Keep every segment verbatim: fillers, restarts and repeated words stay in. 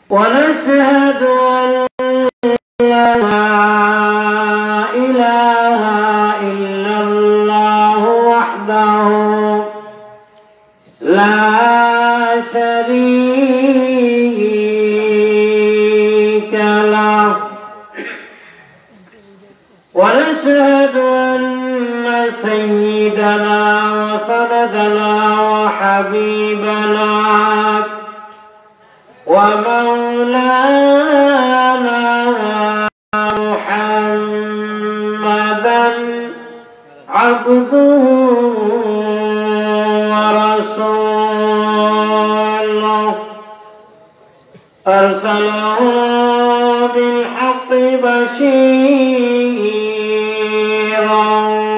ونشهد أن لا إله إلا الله وحده لا شريك له ونشهد أن سيدنا وسندنا وحبيبنا ومولانا محمدا عبده ورسوله أرسله بالحق بشيرا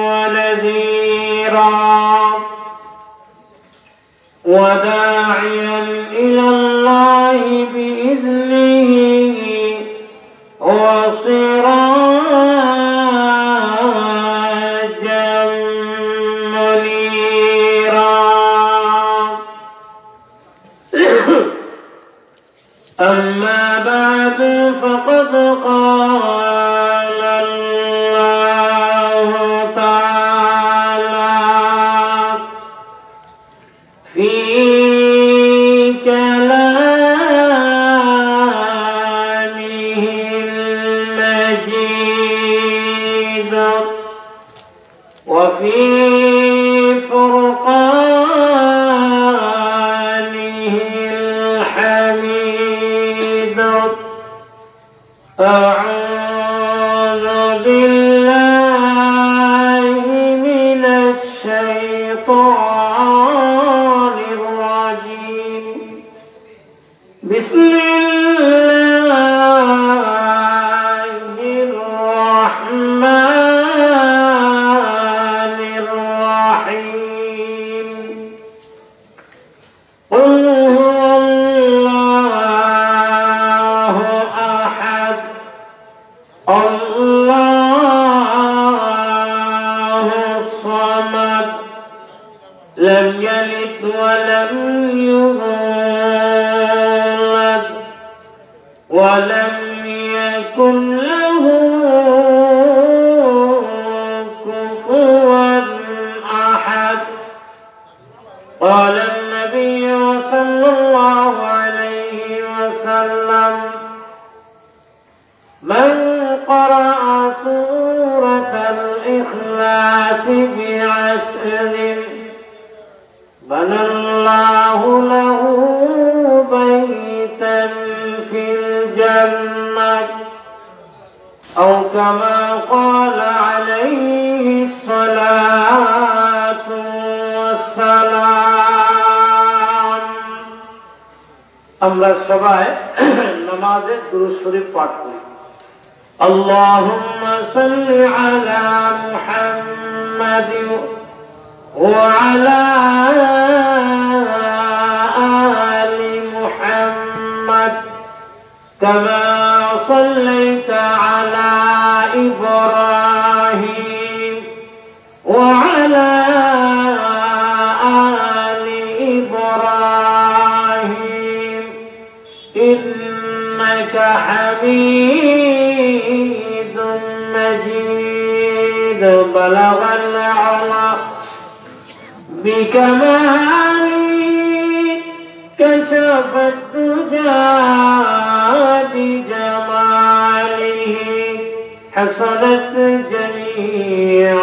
ونذيرا وداعيا إلى الله بإذنه وسراجا منيرا. أما بعد فقد قال الله تعالى في كلامه المجيد وفي فرقانه الحميد. أعوذ بالله من الشيطان الرجيم. بسم الله الرحمن الرحيم. قل هو الله أحد الله الصمد لم يلد ولم يولد ولم يكن له كفوا أحد. قال النبي صلى الله عليه وسلم: من قرأ سورة الإخلاص بعشر بنى الله له بيتا في الجنة أو كما قال عليه الصلاة والسلام. আমরা সবাই নামাজে দুরূদ শরীফ পাঠ করি। اللهم صل على محمد وعلى آل محمد كما صليت على إبراهيم وعلى آل إبراهيم إنك حميد مجيد. بلغ العلا بكماله كشف الدجى بجماله حصلت جميع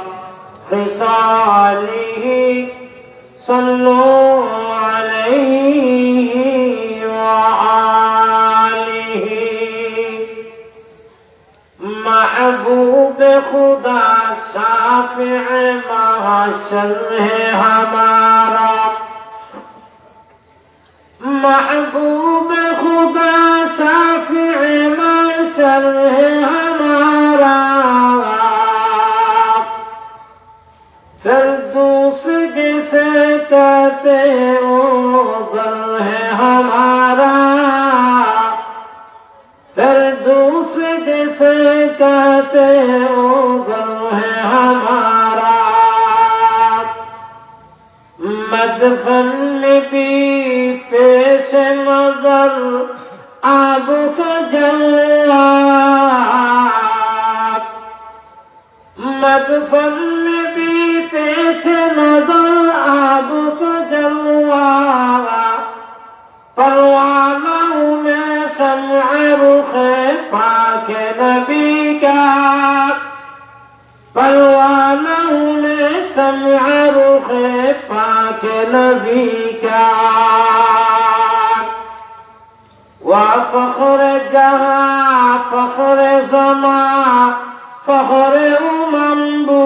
خصاله. صلوا عليه وآله. محبوب خدا شافع محشر ہے ہمارا. محبوب خدا شافع محشر ہے ہمارا. فردوس جسے کہتے وہ گھر ہے ہمارا. فردوس جسے کہتے وہ گھر ہے ہمارا. مدفن بھی پیش نظر आबुक जल्लाद मदफन में भी पेश नजर आबुक जल्लाद परवाना हूँ मैं शम्अ रुख़े पाक नबी का परवाना हूँ मैं शम्अ रुख़े पाक नबी का वा फ़ख्र जहाँ फ़ख्र ज़मां फ़ख्र उमम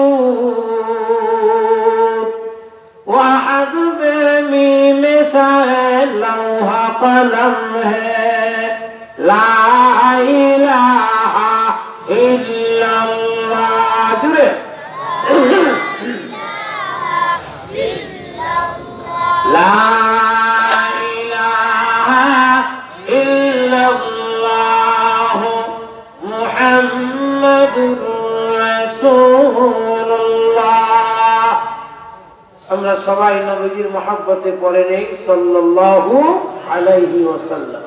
बूद वहद बेमीम शाए लौहा कलम है ला इलाहा इल्लल्लाह जुड़े ला আমরা সবাই নবীজির মহব্বতে পড়ে নেই সাল্লাল্লাহু আলাইহি ওয়াসাল্লাম।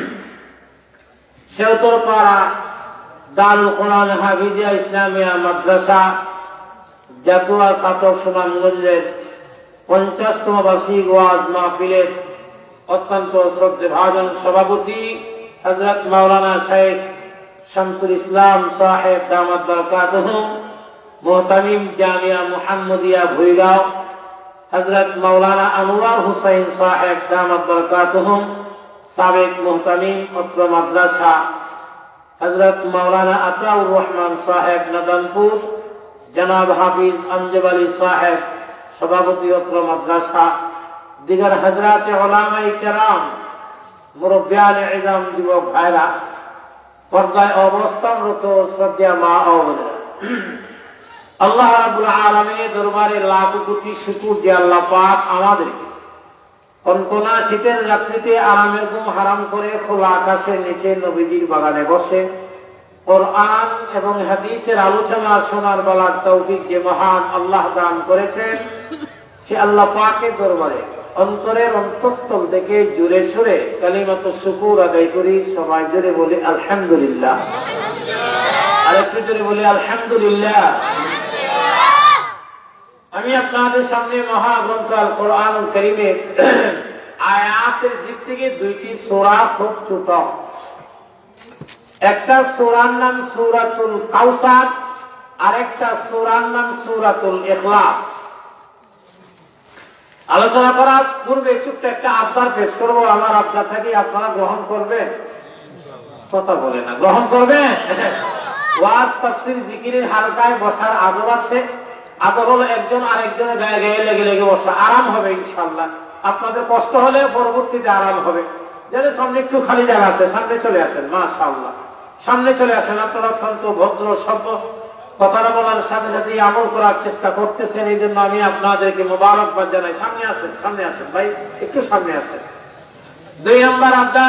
সেউতরপাড়া দারুল কোরআন হাফিজিয়া ইসলামিয়া মাদ্রাসা জাতুয়া ছাত্র সুনামগঞ্জের পঞ্চাশতম বার্ষিক ওয়াজ মাহফিলের অত্যন্ত শ্রদ্ধেভাজন সভাপতি হযরত মাওলানা শেখ শামসুল ইসলাম সাহেব দামাত বরকাতুহু মুহতামিম জামিয়া মুহাম্মদিয়া ভুইগাঁও हजरत मौलाना अनवर हुसैन साहेब दामत बरकातुहुम साबिक मुहतमीम अत्र मदरसा हजरत मौलाना अताउर रहमान साहेब नदनपुर जनाब हाफिज अमजद अली साहेब सभापति अत्र मदरसा दिगर हजरात उलामाए केराम मुरब्बियान इज़ाम युवक भाईरा पर्दाय अवस्थानरत श्रद्धा मा ও বোনেরা আল্লাহ রাব্বুল আলামিনের দরবারে লাখ কোটি শুকর যে আল্লাহ পাক আমাদের কনকনা শীতের রাত্রিতে আরামের ঘুম হারাম করে খোলা আকাশের নিচে নবীজির বাগানে বসে কোরআন এবং হাদিসের আলোচনা শোনার বলার তৌফিক যে মহান আল্লাহ দান করেছেন সে আল্লাহ পাকের দরবারে অন্তরের অন্তঃস্থল থেকে জুড়ে সুরে কালিমাতুশ শুকর আদায় করি। সবাই জুড়ে বলি আলহামদুলিল্লাহ, আরেকটু জুড়ে বলি আলহামদুলিল্লাহ। আমি আপনাদের সামনে মহাগ্রন্থ আল কোরআনুল কারীমের আয়াতের দিক থেকে দুইটি সূরা খুব ছোট। একটা সূরার নাম সূরাতুল কাউসার, আরেকটা সূরার নাম সূরাতুল ইখলাস। আলোচনা করার পূর্বে ছোট্ট একটা আবদার পেশ করব। আমার আবদার থেকে আপনারা গ্রহণ করবেন? কথা বলে না, গ্রহণ করবেন? ওয়াজ তাফসীর জিকিরের হালকায় বসার আদব আছে। আদব হলো একজন আরেকজনের গায়ে গায়ে লেগে লেগে বসা, আরাম হবে ইনশাআল্লাহ। আপনাদের কষ্ট হলে পরবর্তীতে আরাম হবে। যাদের সামনে একটু খালি জায়গা আছে সামনে চলে আসেন, মাশাআল্লাহ সামনে চলে আসেন। আপনারা অত্যন্ত ভদ্র সভ্য, কথাটা বলার সাথে সাথে আমল করার চেষ্টা করতেছেন, এই জন্য আমি আপনাদেরকে মোবারকবাদ জানাই। সামনে আসেন, সামনে আসেন ভাই, একটু সামনে আসেন। দুই নম্বর আবদার,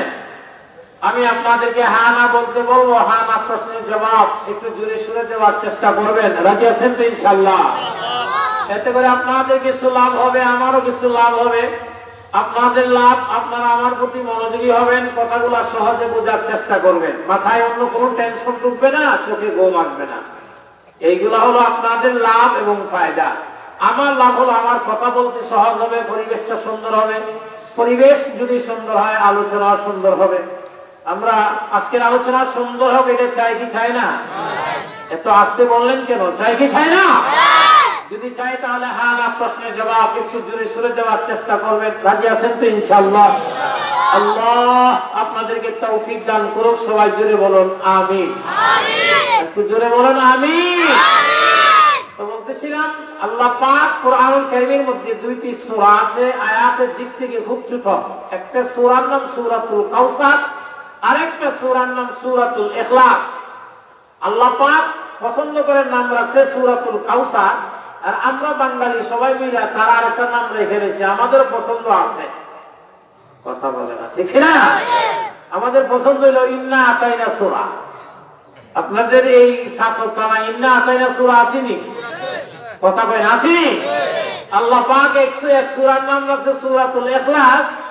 আমি আপনাদেরকে হা না বলতে বলবো, হা না প্রশ্নের জবাব একটু জোরে সুরে দেওয়ার চেষ্টা করবেন। রাজি আছেন তো ইনশাআল্লাহ? এতে করে আপনাদের কিছু লাভ হবে, আমারও কিছু লাভ হবে। আপনাদের লাভ, আপনারা আমার প্রতি মনোযোগী হবেন, কথাগুলো সহজে বোঝার চেষ্টা করবেন। মাথায় অন্য কোনো টেনশন ঢুকবে না, চোখে ঘুম আসবে না। এইগুলা হলো আপনাদের লাভ এবং ফায়দা। আমার লাভ হলো আমার কথা বলতে সহজ হবে, পরিবেশটা সুন্দর হবে। পরিবেশ যদি সুন্দর হয় আলোচনা সুন্দর হবে। আমরা আজকের আলোচনা সুন্দর হবে এটা চাই কি চাই না? এত আস্তে বললেন কেন? চাই কি চাই না? যদি চাই তাহলে হ্যাঁ না প্রশ্নের জবাব একটু জোরে সুরে দেওয়ার চেষ্টা করবেন। রাজি আছেন তো ইনশাআল্লাহ? আল্লাহ আপনাদেরকে তৌফিক দান করুক। সবাই জোরে বলুন আমিন। একটু জোরে বলুন আমিন। তো বলতেছিলাম আল্লাহ পাক কোরআনুল কারীমের মধ্যে দুইটি সূরা আছে, আয়াতের দিক থেকে খুব ছোট। একটা সূরার নাম সূরাতুল কাউসার, আরেকটা সূরার নাম সূরাতুল ইখলাস। আল্লাহ পাক পছন্দ করে নাম রাখছে সূরাতুল কাউসার, আর আমরা বাঙালি সবাই মিলে তার আরেকটা নাম রেখে দিয়েছি। আমাদের পছন্দ আছে, কথা বলে না ঠিক না? আমাদের পছন্দ হলো ইন্না আতাইনা সূরা। আপনাদের এই ছাত্রখানা ইন্না আতাইনা সূরা আসেনি? কথা বলেন আসেনি? আল্লাহ পাক একশো এক সূরার নাম রাখছে সূরাতুল ইখলাস,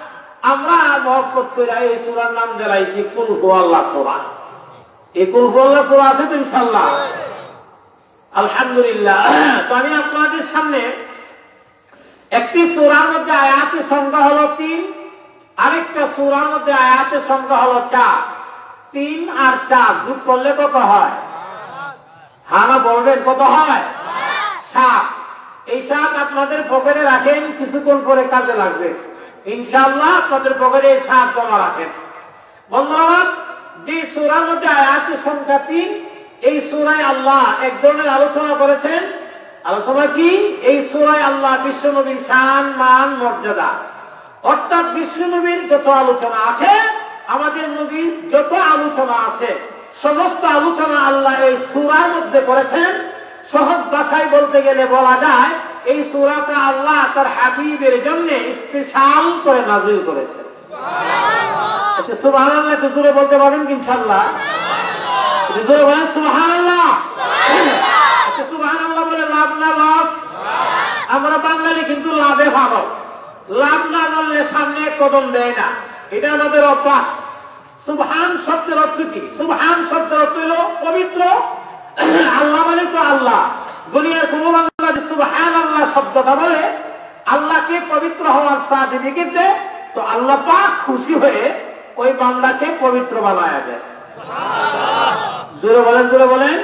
আমরা মহব্বত করে এই সূরার নাম দিলাইছি কুল হুয়াল্লাহ সূরা। এই কুল হুয়াল্লাহ সূরা আছে তো ইনশাআল্লাহ, আলহামদুলিল্লাহ। তো আমি আপনাদের সামনে একটি সূরার মধ্যে আয়াতের সংখ্যা হলো তিন, আরেকটা সূরার মধ্যে আয়াতের সংখ্যা হলো চার। তিন আর চার যোগ করলে কত হয়? হানা বলবেন কত হয়? সাত। এই সাত আপনাদের পকেটে রাখেন, কিছুক্ষণ পরে কাজে লাগবে ইনশাআল্লাহ। আপনাদের পকেটে এই সাত জমা রাখেন। বন্ধুরা, যে সূরার মধ্যে আয়াতের সংখ্যা তিন, এই সূরায় আল্লাহ এক ধরনের আলোচনা করেছেন। আলোচনা কি? এই সূরায় আল্লাহ বিশ্বনবীর শান, মান, মর্যাদা, অর্থাৎ বিশ্বনবীর যত আলোচনা আছে, আমাদের নবীর যত আলোচনা আছে, সমস্ত আলোচনা আল্লাহ এই সূরার মধ্যে করেছেন। সহজ ভাষায় বলতে গেলে বলা যায় এই সূরাটা আল্লাহ তার হাবিবের জন্য স্পেশাল করে নাযিল করেছেন। আচ্ছা, সুবহানাল্লাহ একটু জোরে বলতে পারবেন কি ইনশাআল্লাহ? জোরে বলেন সুবহানাল্লাহ। আচ্ছা, সুবহানাল্লাহ বলে লাভ না লস? আমরা বাঙালি কিন্তু লাভে ভালো, লাভ না জানলে সামনে কদম দেয় না, এটা আমাদের অভ্যাস। সুবহান শব্দের অর্থ কি? সুবহান শব্দের অর্থ হলো পবিত্র। আল্লাহ মানে তো আল্লাহ। দুনিয়ার কোন বান্দা সুবহানাল্লাহ শব্দটা বলে আল্লাহকে পবিত্র হওয়ার সার্টিফিকেট দেয়, তো আল্লাহ পাক খুশি হয়ে ওই বান্দাকে পবিত্র বানায় দেয়। জোরে বলেন, জোরে বলেন।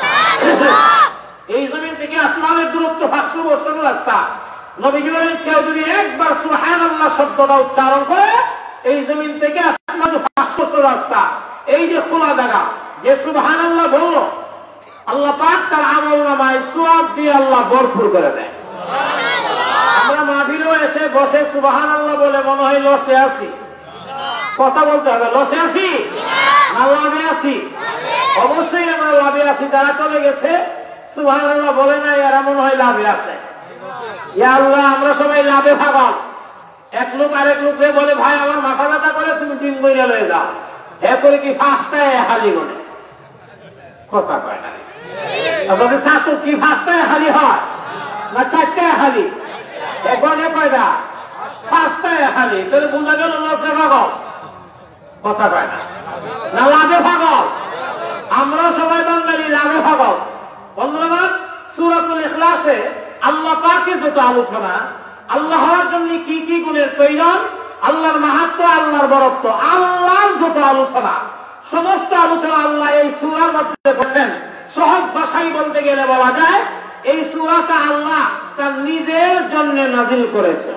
এই জমিন থেকে আসমানের দূরত্ব পাঁচশো বছর রাস্তা। নবীজি বলেন কেউ যদি একবার সুবহানাল্লাহ শব্দটা উচ্চারণ করে, এই জমিন থেকে আসমানের পাঁচশো বছর রাস্তা, এই যে খোলা জায়গা, যে সুবহানাল্লাহ বলল, আল্লাহ পাক তার আমলনামায় সওয়াব দিয়ে আল্লাহ ভরপুর করে দেয়। আমরা মাহফিলে এসে বসে সুবহানাল্লাহ বলে মনে হয় লসে আছি। কথা বলতে হবে, লসে আছি না লাভে আছি? অবশ্যই আমরা লাভে আছি। যারা চলে গেছে সুবহানাল্লাহ বলে না, এরা মনে হয় লাভে আছে। ইয়া আল্লাহ, আমরা সবাই লাভে পাগল। এক লোক আরেক লোককে বলে ভাই আমার মাথা ব্যথা করে, তুমি দিন বইরা লয়ে যাও। হে করে কি ফাঁসটায় হালি গনে? কথা কয় না। আপনাদের সাথে কি ফাঁসটায় হালি হয় না চারটায় হালি? একবারে কয়টা? পাঁচটায় হালি। তাহলে বোঝা গেল লসে পাগল। কথা কয় না, না লাভে পাগল? আমরা সবাই বাঙালি লাভে পাগল। বন্ধুরা, সূরাতুল ইখলাসে আল্লাহ পাকের যত আলোচনা, আল্লাহ হওয়ার জন্য কি কি গুণের প্রয়োজন, আল্লাহর মাহাত্ম্য, আল্লাহর বরত্ব, আল্লাহর যত আলোচনা, সমস্ত আলোচনা আল্লাহ এই সূরার মধ্যে করেছেন। সহজ ভাষায় বলতে গেলে বলা যায় এই সূরাটা আল্লাহ তার নিজের জন্য নাযিল করেছেন।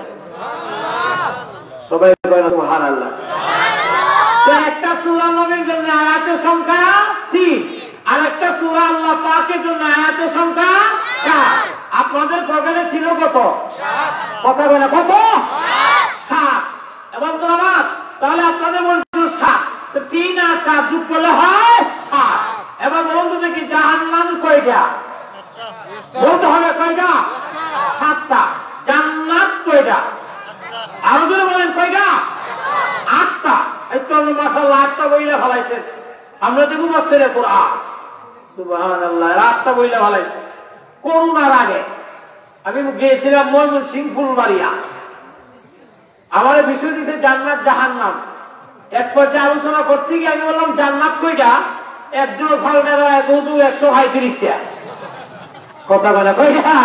সবাই বলেন সুবহানাল্লাহ। তো একটা সূরা নবীর জন্য আয়াতের সংখ্যা তিন, আর একটা সূরা আল্লাহ পাকের জন্য আয়াতের সংখ্যা চার। আপনাদের পকেটে ছিল কত? সাত। কথা বলে কত? সাত। এবং ধন্যবাদ। তাহলে আপনাদের বলছিল সাত, তো তিন আর চার যোগ করলে হয় সাত। এবার বলুন তো দেখি জাহান্নাম কয়টা? বলতে হবে কয়টা? সাতটা। জান্নাত কয়টা? আরো জোরে বলেন কয়টা? আটটা। এই তো মাশাআল্লাহ আটটা বইলা ফলাইছেন। আমরা তো মুফাসসিরে কোরআন, সুবহানাল্লাহ, আটটা বইলা ফলাইছেন। করোনার আগে আমি গিয়েছিলাম ময়মনসিংহ ফুলবাড়িয়া। আমার বিষয় দিচ্ছে জান্নাত জাহান্নাম। এক পর্যায়ে আলোচনা করতে গিয়ে আমি বললাম জান্নাত কয়টা? একজন ফালদার দুধু একশো পঁয়ত্রিশটা। কথা বলে কয়টা?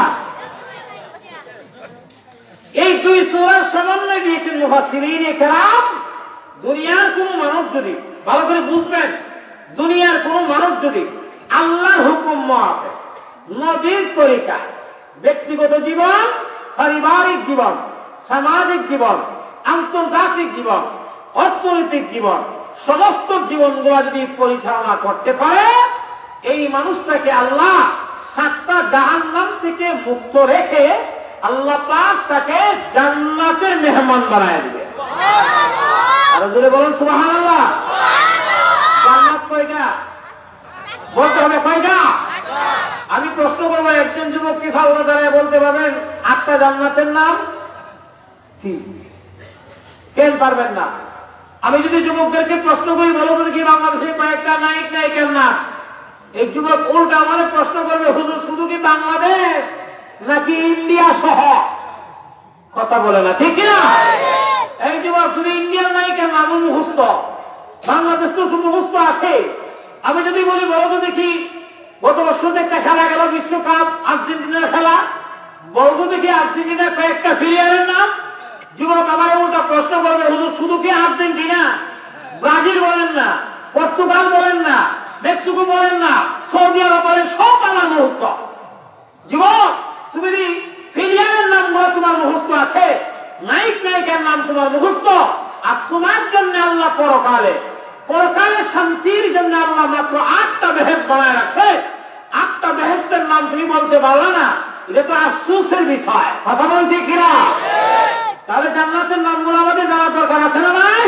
এই দুই সূরার সমন্বয় দিয়েছেন মুফাসসিরিনে কেরাম। দুনিয়ার কোন মানব যদি, ভালো করে বুঝবেন, দুনিয়ার কোন মানব যদি আল্লাহর হুকুম মাফে, নবীর তরিকা, ব্যক্তিগত জীবন, পারিবারিক জীবন, সামাজিক জীবন, আন্তর্জাতিক জীবন, অর্থনৈতিক জীবন, সমস্ত জীবনগুলো যদি পরিচালনা করতে পারে, এই মানুষটাকে আল্লাহ সাতটা জাহান্নাম থেকে মুক্ত রেখে আল্লাহ পাক তাকে জান্নাতের মেহমান বানায় দিবে। আর জোরে বলুন সুবহানাল্লাহ। জান্নাত কয়টা? বলতে হবে কয়টা? আমি প্রশ্ন করবো, একজন যুবক কি ফালনা দাঁড়ায় বলতে পারবেন আটটা জান্নাতের নাম কি? কেন পারবেন না? আমি যদি যুবকদেরকে প্রশ্ন করি, বলো তো কি বাংলাদেশে কয়েকটা নায়ক নায়িকার নাম, এই যুবক উল্টা আমাদের প্রশ্ন করবে, হুজুর শুধু কি বাংলাদেশ নাকি ইন্ডিয়া সহ? কথা বলে না, ঠিক না? এই যুবক শুধু ইন্ডিয়ান নায়িকার নাম মুখস্থ, বাংলাদেশ তো শুধু মুখস্থ আছে। আমি যদি বলি বলো তো দেখি, গত বছর একটা খেলা গেল বিশ্বকাপ আর্জেন্টিনার খেলা, বলতো দেখি আর্জেন্টিনা কয়েকটা প্লেয়ারের নাম। যুবক আমার উল্টা প্রশ্ন করবে, হুজুর শুধু কি আর্জেন্টিনা? ব্রাজিল বলেন না, পর্তুগাল বলেন না, মেক্সিকো বলেন না, সৌদি আরব বলেন, সব আমার মুখস্থ। যুবক তুমি প্লেয়ারের নাম তোমার মুখস্থ আছে, নায়ক নায়িকার নাম তোমার মুখস্থ, আর তোমার জন্য আল্লাহ পরকালে পরকালের শান্তির জন্য আল্লাহ মাত্র আটটা বেহেশত বানায় রাখছে। আটটা বেহেশতের নাম তুমি বলতে পারলা না, এটা তো আফসোসের বিষয়। কথা বলতে কিনা? তাহলে জান্নাতের নামগুলো আমাদের জানা দরকার আছে না ভাই?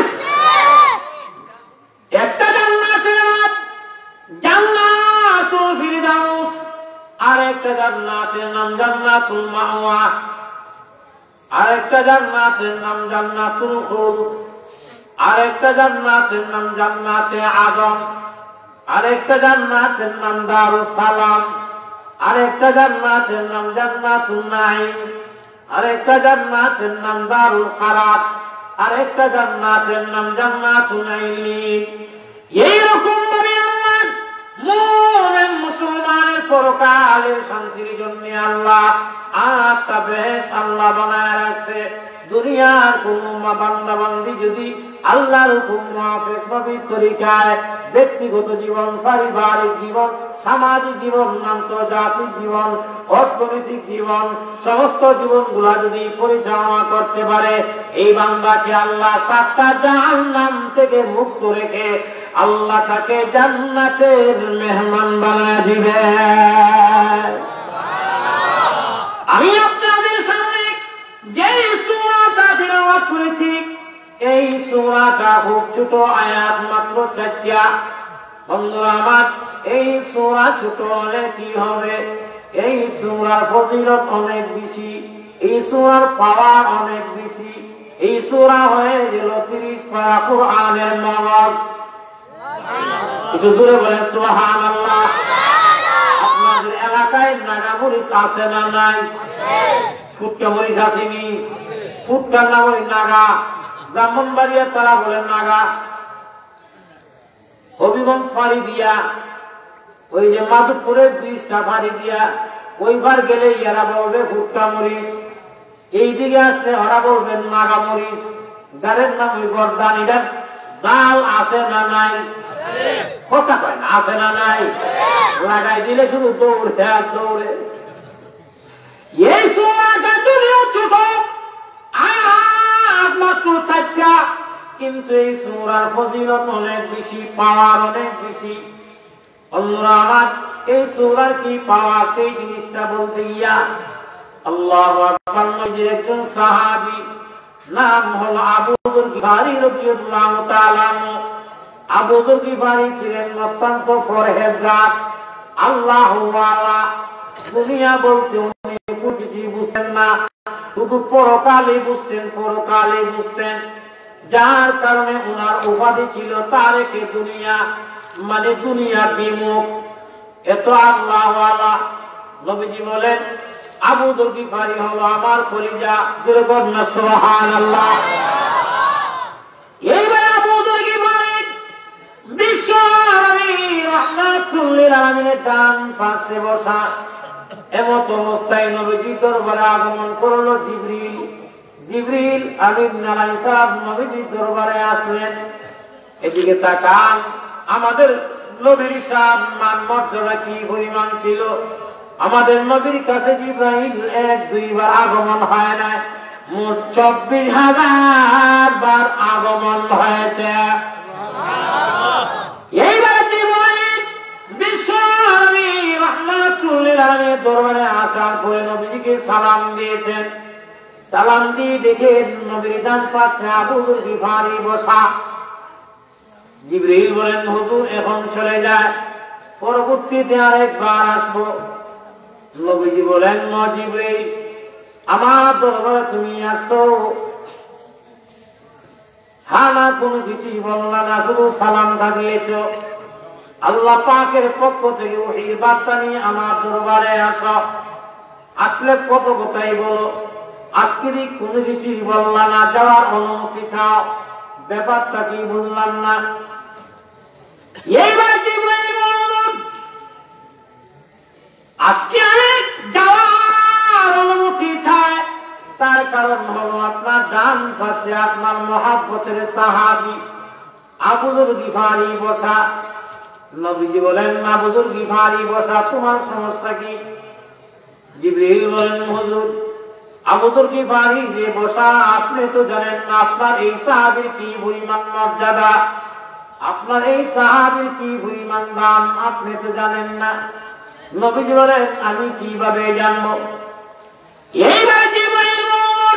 একটা জান্নাতের নাম জান্নাতুল ফিরদাউস, আর একটা জান্নাতের নাম জান্নাতুল মাওয়া, আর একটা জান্নাতের নাম জান্নাতুল খুলদ, আর একটা জান্নাতের নাম জান্নাতে আদম, আর একটা জান্নাতের নাম দারুস সালাম, আর একটা জান্নাতের নাম জান্নাতুন নাঈম, আর একটা জান্নাতের নাম দারুল কারার, আর একটা জান্নাতের নাম জান্নাতুল ইলিন। এইরকম ভাবে আল্লাহ মুমিন মুসলমানের পরকালের শান্তির জন্য আল্লাহ আটটা বেহেশত আল্লাহ বানায় রাখছে। দুনিয়ার কোন বান্দা বান্দি যদি আল্লাহর হুকুম মুআফিক নবীর তরিকায় ব্যক্তিগত জীবন, পারিবারিক জীবন, সামাজিক জীবন, আন্তর্জাতিক জীবন, অর্থনৈতিক জীবন, সমস্ত জীবনগুলা যদি পরিচালনা করতে পারে, এই বান্দাকে আল্লাহ সাতটা জাহান্নাম থেকে মুক্ত রেখে আল্লাহ তাকে জান্নাতের মেহমান বানায় দিবে। আমি আপনাদের সামনে যে সূরাটা তিলাওয়াত করেছি, এই সূরাটা খুব ছোট আয়াত, মাত্র চারটা। বন্ধুরা আমার, এই সূরা ছোট হলে কি হবে? এই সূরার ফজিলত অনেক বেশি, এই সূরার পাওয়ার অনেক বেশি। এই সূরা হয়ে গেল তিরিশ পারা কোরআনের নামাজ। একটু জোরে বলেন সুবহানাল্লাহ। আপনাদের এলাকায় নাগা মরিচ আছে না নাই? ফুটকা মরিচ আসেনি? ফুটকার নাম ওই নাগা। ব্রাহ্মণবাড়িয়া তারা বলেন নাগা। হবিগঞ্জ ফাড়ি দিয়া, ওই যে মাধবপুরের ব্রিজটা ফাড়ি দিয়া ওইবার গেলে ইয়ারা বলবে ফুটকা মরিচ, এইদিকে আসলে ওরা বলবেন নাগা মরিচ। গাড়ির নাম ওই গর্দান। এটা জাল আছে না নাই? কথা কয় না, আছে না নাই? লাগাই দিলে শুধু দৌড়ে আর দৌড়ে। এই সূরাটা যদিও ছোট আয়াত, মাত্র চারটা, কিন্তু এই সূরার ফজিলত অনেক বেশি, পাওয়ার অনেক বেশি। আল্লাহ আমার এই সূরার কি পাওয়ার, সেই জিনিসটা বলতে গিয়া আল্লাহু আকবার। নবীর একজন সাহাবী, নাম হলো আবু যর গিফারী রাদিয়াল্লাহু তাআলা। আবু যর গিফারী ছিলেন অত্যন্ত পরহেজগার, আল্লাহু ওয়ালা। দুনিয়া বলতে উনি কিছু বুঝতেন না, শুধু পরকালে বুঝতেন, পরকালে বুঝতেন। যার কারণে উনার উপাধি ছিল তারেকে দুনিয়া, মানে দুনিয়া বিমুখ। এত আল্লাহ ওয়ালা। নবীজি বলেন আবু যর গিফারী হলো আমার কলিজা। জোরে বলেন না সুবহানাল্লাহ। এইবার আবু যর গিফারী বিশ্ব রাহমাতুল লিল আলামিনের ডান পাশে বসা। এমত অবস্থায় নবীজির দরবারে আগমন করলো জিবরিল। জিবরিল আলাইহিস সালাম নবীজির দরবারে আসলেন। এদিকে তাকান, আমাদের নবীর শান মান মর্যাদা কি পরিমাণ ছিল। আমাদের নবীর কাছে জিবরাইল এক দুইবার আগমন হয় না, মোট চব্বিশ হাজার বার আগমন হয়েছে। এইবার জিবরাইল বিশ্ব নবী রাহমাতুল লিল আলামিনের দরবারে আসার পরে নবীজিকে সালাম দিয়েছেন। সালাম দিয়ে দেখে নবীর ডান পাশে আবু যর গিফারী বসা। জিবরাইল বলেন হুজুর এখন চলে যায়, পরবর্তীতে আরেকবার আসবো। নবীজি বলেন না জিবরাইল, আমার দরবারে তুমি আসো। হ্যাঁ না কোনো কিছুই বললা না, শুধু সালামটা দিয়েছ। আল্লাহ পাকের পক্ষ থেকে ওহীর বার্তা নিয়ে আমার দরবারে আসো। আসলে কত কথাই বলো, আজকের কোনো কিছুই বললাম না, যাওয়ার অনুমতি চাও, ব্যাপারটা কি বুঝলাম না। এইবার জিবরাইল বললেন আজকে আমি যাওয়ার অনুমতি চাই, তার কারণ হলো আপনার ডান পাশে আপনার মহব্বতের সাহাবী আবু যর গিফারি বসা। নবীজি বলেন আবু যর গিফারি বসা, তোমার সমস্যা কি? জিবরাইল বলেন হুজুর আবু যর গিফারি যে বসা, আপনি তো জানেন না আপনার এই সাহাবীর কি পরিমাণ মর্যাদা, আপনার এই সাহাবীর কি পরিমাণ দাম, আপনি তো জানেন না। নবীজি বলেন আমি কিভাবে জানবো? এইবার জিবরাইল বলেন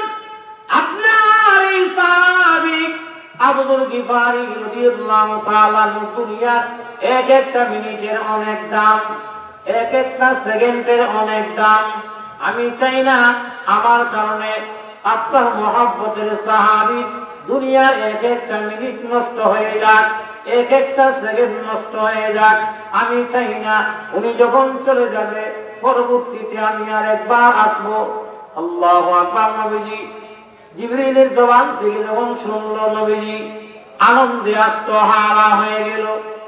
আপনার এই সাহাবী আবু যর গিফারি রাদিয়াল্লাহু তাআলা দুনিয়ার এক একটা মিনিটের অনেক দাম, এক একটা সেকেন্ডের অনেক দাম। আমি চাই না আমার কারণে আপনার মহব্বতের সাহাবী দুনিয়ার এক একটা মিনিট নষ্ট হয়ে যাক, এক একটা সেকেন্ড নষ্ট হয়ে যাক। আমি চাই না উনি যখন চলে যাবে পরবর্তীতে আমি আর একবার আসবো। আল্লাহু আকবার। নবীজি জিবরাইলের জবান থেকে যখন শুনলো, নবীজি আনন্দে আত্মহারা হয়ে গেল।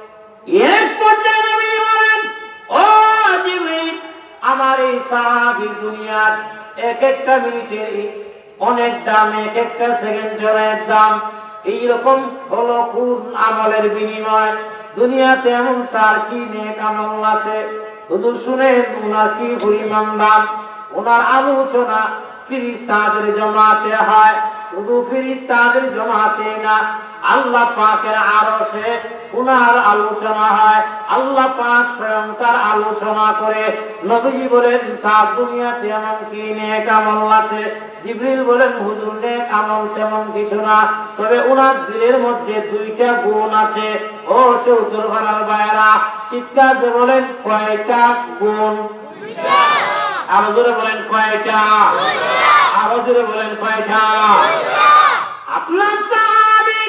এক পর্যায়ে নবী বলেন ও জিবরাইল, আমার এই সাহাবী দুনিয়ার এক একটা মিনিটের অনেক দাম, এক একটা সেকেন্ডের অনেক দাম। এইরকম হলো কোন আমলের বিনিময়? দুনিয়াতে এমন তার কি নেক আমল আছে? হুজুর শুনেন ওনার কি পরিমাণ দাম। ওনার আলোচনা ফেরেশতাদের জমাতে হয়, শুধু ফেরেশতাদের জমাতে না, আল্লাহ পাকের আরশে ওনার আলোচনা হয়। আল্লাহ পাক স্বয়ং তার আলোচনা করে। নবীজি বলেন তার দুনিয়াতে এমন কি নেক আমল আছে? জিবরিল বলেন হুজুর নেক আমল তেমন কিছু না, তবে ওনার দিলের মধ্যে দুইটা গুণ আছে। ও সে উত্তর ভাড়ার বায়রা চিৎকার দিয়ে বলেন কয়টা গুণ? দুইটা। আরো জোরে বলেন কয়টা? দুইটা। আরো জোরে বলেন কয়টা? দুইটা। আপনার সাহাবী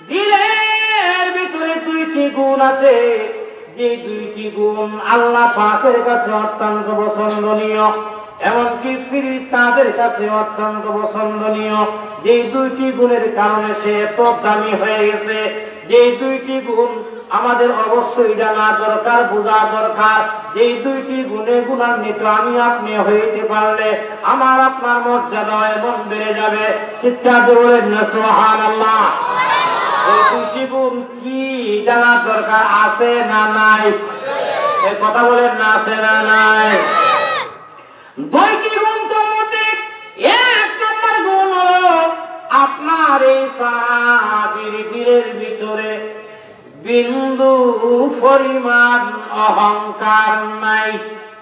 দিলের ভিতরে দুইটি গুণ আছে, যে দুইটি গুণ আল্লাহ পাকের কাছে অত্যন্ত পছন্দনীয়, এমনকি ফেরেশতাদের কাছে অত্যন্ত পছন্দনীয়। যে দুইটি গুণের কারণে সে এত দামি হয়ে গেছে, যে দুইটি গুণ আমাদের অবশ্যই জানা দরকার, বোঝা দরকার। যে দুইটি গুণে গুণান্বিত আমি আপনি হইতে পারলে আমার আপনার মর্যাদা এমন বেড়ে যাবে। চিৎকার দিয়ে বলেন না সুবহানাল্লাহ। এই দুইটি গুণ কি জানা দরকার আছে না নাই? এই কথা বলেন না আছে না নাই? দুইটি গুণ তো মধ্যে এক নম্বর গুণ হলো আপনার এই সাহাবীর দিলের ভিতরে বিন্দু পরিমাণ অহংকার নাই।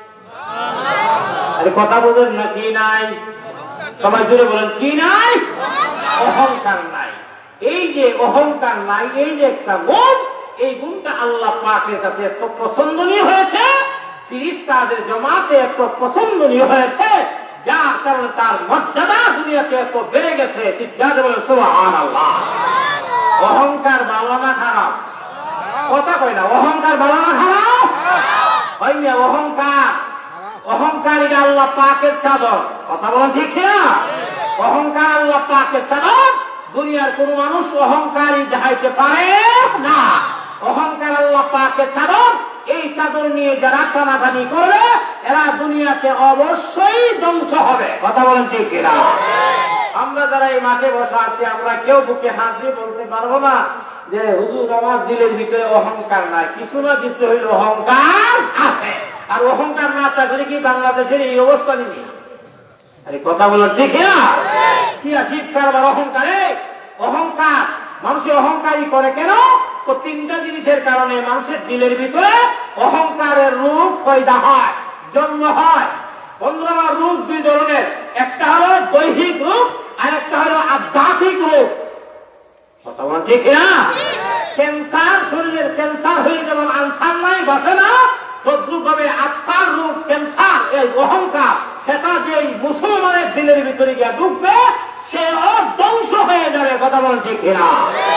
আরে কথা বলেন না কি নাই? সবাই জুড়ে বলেন কি নাই? অহংকার নাই। এই যে অহংকার নাই, এই যে একটা গুণ, এই গুণটা আল্লাহ পাকের কাছে এত পছন্দনীয় হয়েছে, ফেরেশতাদের জমাতে এত পছন্দনীয় হয়েছে, যার কারণে তার মর্যাদা দুনিয়াতে এত বেড়ে গেছে। চিৎকার দিয়ে বলেন সুবহানাল্লাহ। অহংকার ভালো না খারাপ? কথা কই না। অহংকার ভালো না খারাপ? হয় না। অহংকার অহংকার এটা আল্লাহ পাকের চাদর। কথা বলেন ঠিক না? অহংকার আল্লাহ পাকের চাদর। দুনিয়ার কোন মানুষ অহংকারী দেখাইতে পারে না। অহংকার আল্লাহ পাকের চাদর। এই চাদর নিয়ে যারা টানাটানি করবে এরা দুনিয়াতে অবশ্যই ধ্বংস হবে। কথা বলেন ঠিক না? আমরা যারা এই মাঠে বসা আছি, আমরা কেউ বুকে হাত দিয়ে বলতে পারবো না যে হুজুর আমার দিলের ভিতরে অহংকার নাই। কিছু না কিছু হইল অহংকার আছে। আর অহংকার না থাকলে কি বাংলাদেশের এই অবস্থা নেই? আরে কথা বলো ঠিক না? কি আছে কারবার অহংকারে? অহংকার মানুষের অহংকারী করে কেন? তো তিনটা জিনিসের কারণে মানুষের দিলের ভিতরে অহংকারের রূপ পয়দা হয়, জন্ম হয়। বন্ধুরা, রূপ দুই ধরনের, একটা হলো দৈহিক রূপ আর একটা হলো আধ্যাত্মিক রূপ। কথা বলেন ঠিক না? ক্যান্সার, শরীরের ক্যান্সার হয়ে যেমন আনসার নাই, বাসে না, তদ্রুপ ভাবে আত্মার রূপ ক্যান্সার, এই অহংকার, সেটা যে মুসলমানের দিলের ভিতরে গিয়ে ঢুকবে সে ধ্বংস হয়ে যাবে। কথা বলেন ঠিক না?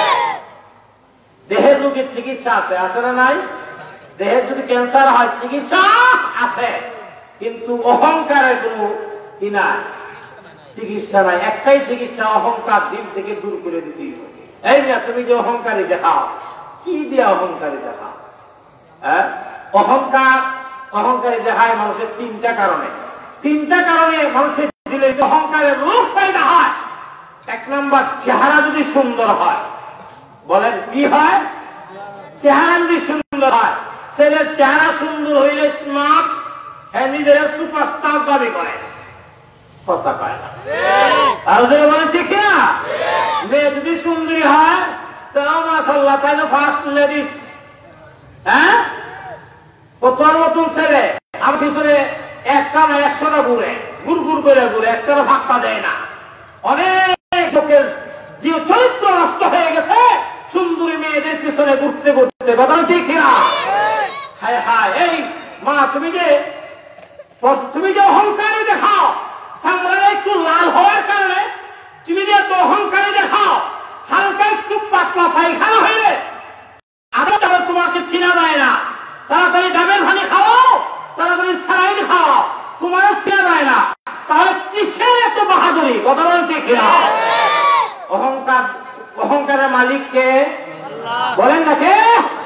দেহের রোগের চিকিৎসা আছে, আছে না নাই? দেহের যদি ক্যান্সার হয় চিকিৎসা আছে, কিন্তু অহংকারের কোন কি নাই। চিকিৎসা নাই, একটাই চিকিৎসা, অহংকার দিল থেকে দূর করে দিতে হবে। এই না, তুমি যে অহংকারী দেখাও, কি দিয়ে অহংকারী দেখাও? হ্যাঁ, অহংকার অহংকারী দেখায় মানুষের তিনটা কারণে। তিনটা কারণে মানুষের দিলে অহংকারের রূপ ফায়দা হয়। এক নম্বর, চেহারা যদি সুন্দর হয়। বলেন কি হয়? চেহারা যদি সুন্দর হয়, ছেলের চেহারা সুন্দর হইলে স্মার্ট, হ্যাঁ, নিজের সুপারস্টার দাবি করে, কথা পায় না। আর যদি বলেন ঠিক না, মেয়ে যদি সুন্দরী হয়, তাও মাশাআল্লাহ, তাই না ফার্স্ট লেডিস। হ্যাঁ, প্রথম নতুন ছেলে আমার পিছনে একটা না একশোটা ঘুরে, গুড় গুড় করে ঘুরে, একটা ফাঁকা দেয় না। অনেক লোকের যে চরিত্র নষ্ট হয়ে গেছে সুন্দরী মেয়েদের পিছনে ঘুরতে ঘুরতে, কথা ঠিক না? হায় হায়, এই মা, তুমি যে তুমি যে অহংকারী দেখাও, সামনে একটু লাল হওয়ার কারণে তুমি যে এত অহংকারী দেখাও, হালকা একটু পাতলা পায়খানা হইলে আদৌ তোমাকে চিনা যায় না। তাড়াতাড়ি ডাবের পানি খাও, তাড়াতাড়ি স্যালাইন খাও, তোমার চিনা যায় না। তাহলে কিসের এত বাহাদুরি? কথা বলেন ঠিক না? অহংকার, অহংকারের মালিক কে? বলেন না কে?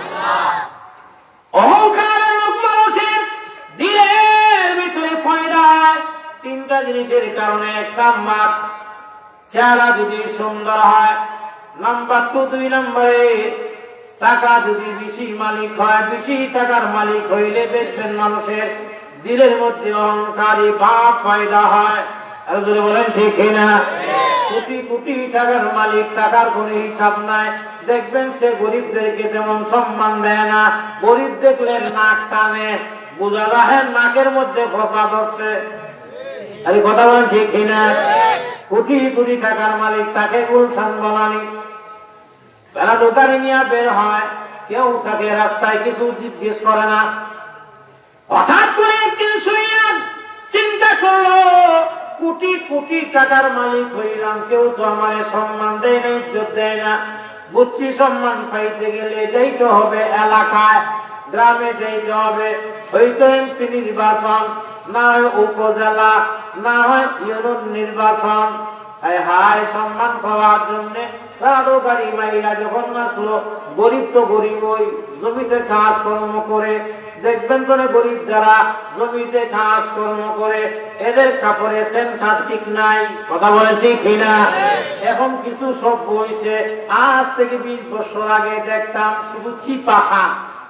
অহংকারের লোক মানুষের দিলের ভিতরে ফয়দায় তিনটা জিনিসের কারণে। এক নাম্বার, চেহারা যদি সুন্দর হয়। নাম্বার টু, দুই নম্বরে টাকা যদি বেশি মালিক হয়, বেশি টাকার মালিক হইলে দেখবেন মানুষের দিলের মধ্যে অহংকারী ভাব পয়দা হয়। আর যদি বলেন ঠিক না, কোটি কোটি টাকার মালিক, টাকার কোন হিসাব নাই, দেখবেন সে গরিবদেরকে তেমন সম্মান দেয় না। গরিব দেখলে নাক টানে, বোঝা যায় নাকের মধ্যে ফসা ধরছে। আরে কথা বলেন ঠিক না? কোটি কোটি টাকার মালিক, তাকে গুলশান বলানি, বেলা দোকানে নিয়ে বের হয়, কেউ তাকে রাস্তায় কিছু জিজ্ঞেস করে না। হঠাৎ করে একদিন শুনিয়া চিন্তা করলো, কোটি কোটি টাকার মালিক হইলাম, কেউ তো আমার সম্মান দেয় না, ইজ্জত দেয় না। বুঝছি সম্মান পাইতে গেলে যাইতে হবে এলাকায়, গ্রামে যাইতে হবে, হয়তো এমপি নির্বাচন, না হয় উপজেলা, না হয় ইউনিয়ন নির্বাচন। হায় হায়, সম্মান পাওয়ার জন্য কারো বাড়ি মাইরা যখন আসলো, গরিব তো গরিব, ওই জমিতে কাজ কর্ম করে, দেখবেন তো গরিব যারা জমিতে কাজ কর্ম করে, এদের কাপড়ে সেন্টা ঠিক নাই, কথা বলেন ঠিক না? এখন কিছু সব হয়েছে, আজ থেকে বিশ বছর আগে দেখতাম শুধু চিপাহান,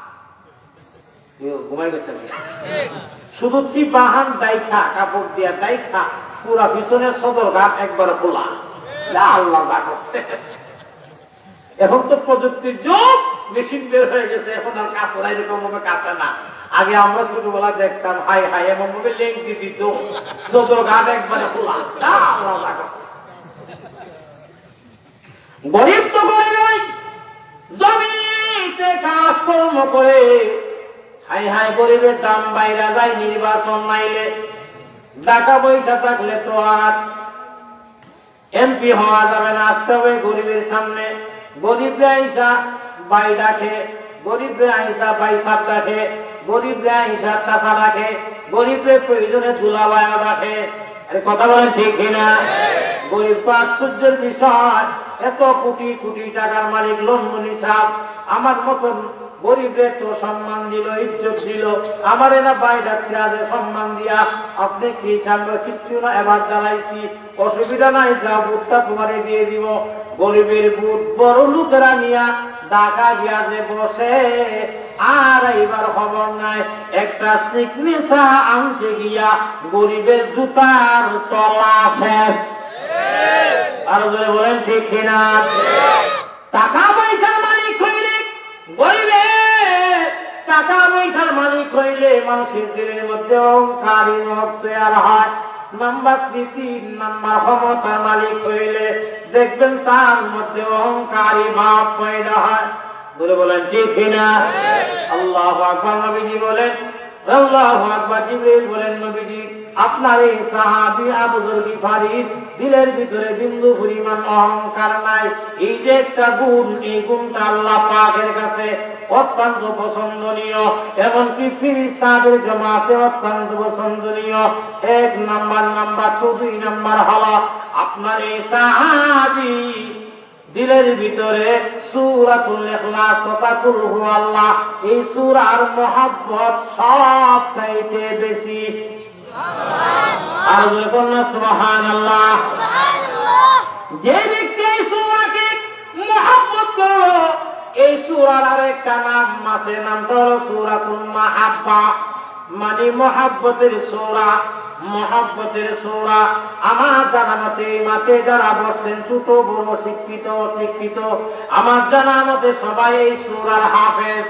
ঘুমাই গেছে, শুধু চিপাহান দাইখা, কাপড় দিয়া দাইখা, পুরা পিছনের সদর ঘাট একবার খোলা। আল্লাহ করছে। এখন তো প্রযুক্তির যুগ, মেশিন বের হয়ে গেছে, এখন আর কাপড় এরকম ভাবে কাছে না। আগে আমরা ছোটবেলা দেখতাম, হাই হাই এমন ভাবে লেংটি দিত, সদর ঘাট একবারে খোলা। আল্লাহ করছে। গরিব তো গরিব, জমিতে কাজ কর্ম করে, হাই হাই গরিবের দাম বাইরা যায় নির্বাচন নাইলে। টাকা পয়সা থাকলে তো আর এমপি হওয়া যাবে না, আসতে হবে গরিবের সামনে। গরিবরা আইসা বাই ডাকে, গরিবরা আইসা বাই সাপ ডাকে, গরিবরা আইসা চাষা ডাকে, গরিবের প্রয়োজনে ঝুলা বায়া ডাকে। কথা বলেন ঠিক না? গরিব আশ্চর্যের বিষয়, এত কোটি কোটি টাকার মালিক লন্ডনী সাহেব আমার মতন গরিবের তো সম্মান দিল, ইজ্জত দিল, আমার এরা বাই ডাকতে আজ সম্মান দিয়া আপনি কি চান? কিচ্ছু না, এবার জানাইছি, অসুবিধা নাই, যা বুটটা তোমারে দিয়ে দিব। গরিবের বুট বড় লোকেরা নিয়া ঢাকা গিয়া যে বসে, আর এইবার খবর নাই, একটা সিগনেচা আনতে গিয়া গরিবের জুতার তলা শেষ। আর বলেন ঠিক কিনা? টাকা পয়সার মালিক হইলে, গরিবের টাকা পয়সার মালিক হইলে মানুষের দিলের মধ্যে অহংকারী ভাব তৈরি হয়। নাম্বার তিন নাম্বার, ক্ষমতার মালিক হইলে দেখবেন তার মধ্যে অহংকারী ভাব পয়দা হয়। বলে বলেন ঠিক কিনা? আল্লাহু আকবার। নবীজি বলেন, আল্লাহু আকবার। জিবরিল বলেন, নবীজি আপনার এই সাহাবী আবু যর গিফারীর দিলের ভিতরে বিন্দু পরিমাণ অহংকার নাই। এই যে একটা গুণ, এই গুণটা আল্লাহ পাকের কাছে অত্যন্ত পছন্দনীয়, এমনকি ফেরেশতাদের জামাতে অত্যন্ত পছন্দনীয়। এক নাম্বার নাম্বার টু দুই নাম্বার হলো আপনার এই সাহাবী দিলের ভিতরে সূরাতুল ইখলাস তথা কুল হুয়াল্লাহ এই সূরার মহব্বত সব চাইতে বেশি। আর বলুন না সুবহানাল্লাহ। যে ব্যক্তি এই সূরাকে মহব্বত করে, এই সূরার আরেকটা নাম আছে, নামটা হলো সূরাতুল মাহাব্বা, মানে মহব্বতের সূরা। মহব্বতের সূরা আমার জানা মতে মাতে যারা বসছেন ছোট বড় শিক্ষিত শিক্ষিত আমার জানা মতে সবাই এই সূরার হাফেজ।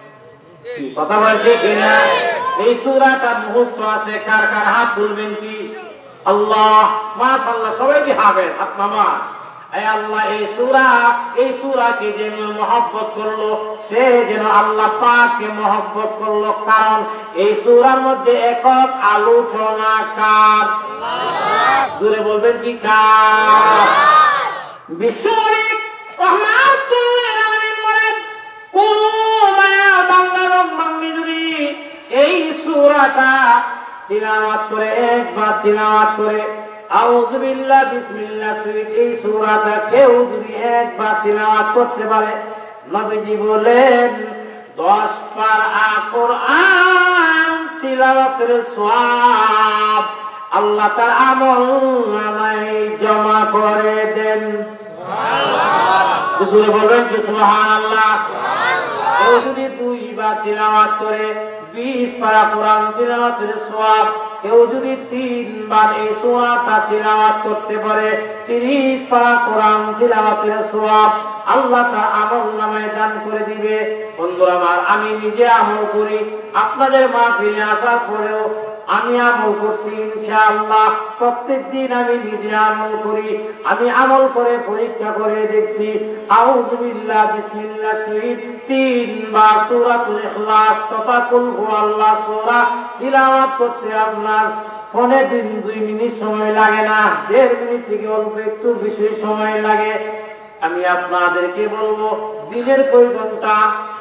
কথা বলছে কিনা? এই সূরাটা মুখস্থ আছে। কার কার হাত তুলবেন কি? আল্লাহ, মাশাআল্লাহ, সবাই কি হাফেজ? হাত নামা। এই আল্লাহ এই সূরা, এই সূরাকে যে মহব্বত করলো সে যেন আল্লাহ পাককে মহব্বত করলো। কারণ এই সূরার মধ্যে একক আলোচনা কার? জোরে বলবেন কি কার? বিশ্বনবী রাহমাতুল আলামিন বলেন, কোন মায়া বান্দার বান্দি যদি এই সূরাটা তিলাওয়াত করে, একবার তিলাওয়াত করে আউযু বিল্লাহ বিসমিল্লাহ শরীফ এই সূরাটা কেউ যদি একবার তিলাওয়াত করতে পারে, নবীজি বলেন দশ পারা কোরআন তিলাওয়াতের সওয়াব আল্লাহ তার আমলনামায় জমা করে দেন। সুবহানাল্লাহ। জোরে বলেন কি সুবহানাল্লাহ। কেউ যদি দুইবার তিলাওয়াত করে বিশ পারা কোরআন তিলাওয়াতের সওয়াব, কেউ যদি তিনবার এই সূরাটা তিলাওয়াত করতে পারে ত্রিশ পারা কোরআন তিলাওয়াতের সওয়াব আল্লাহ তার আমলনামায় দান করে দিবে। বন্ধুরা আমার, আমি নিজে আমল করি, আপনাদের মাহফিলে আসার পরেও আমি আমল করছি ইনশাআল্লাহ। প্রত্যেকদিন আমি নিজে আমল করি। আমি আমল করে পরীক্ষা করে দেখছি আউযু বিল্লাহ বিসমিল্লাহ শরীফ তিনবার সূরাতুল ইখলাস তথা কুল হুয়াল্লাহ সূরা তিলাওয়াত করতে আপনার ফোনে দিন দুই মিনিট সময় লাগে না, দেড় মিনিট থেকে অল্প একটু বেশি সময় লাগে। আমি আপনাদেরকে বলবো দিনের কয় ঘন্টা?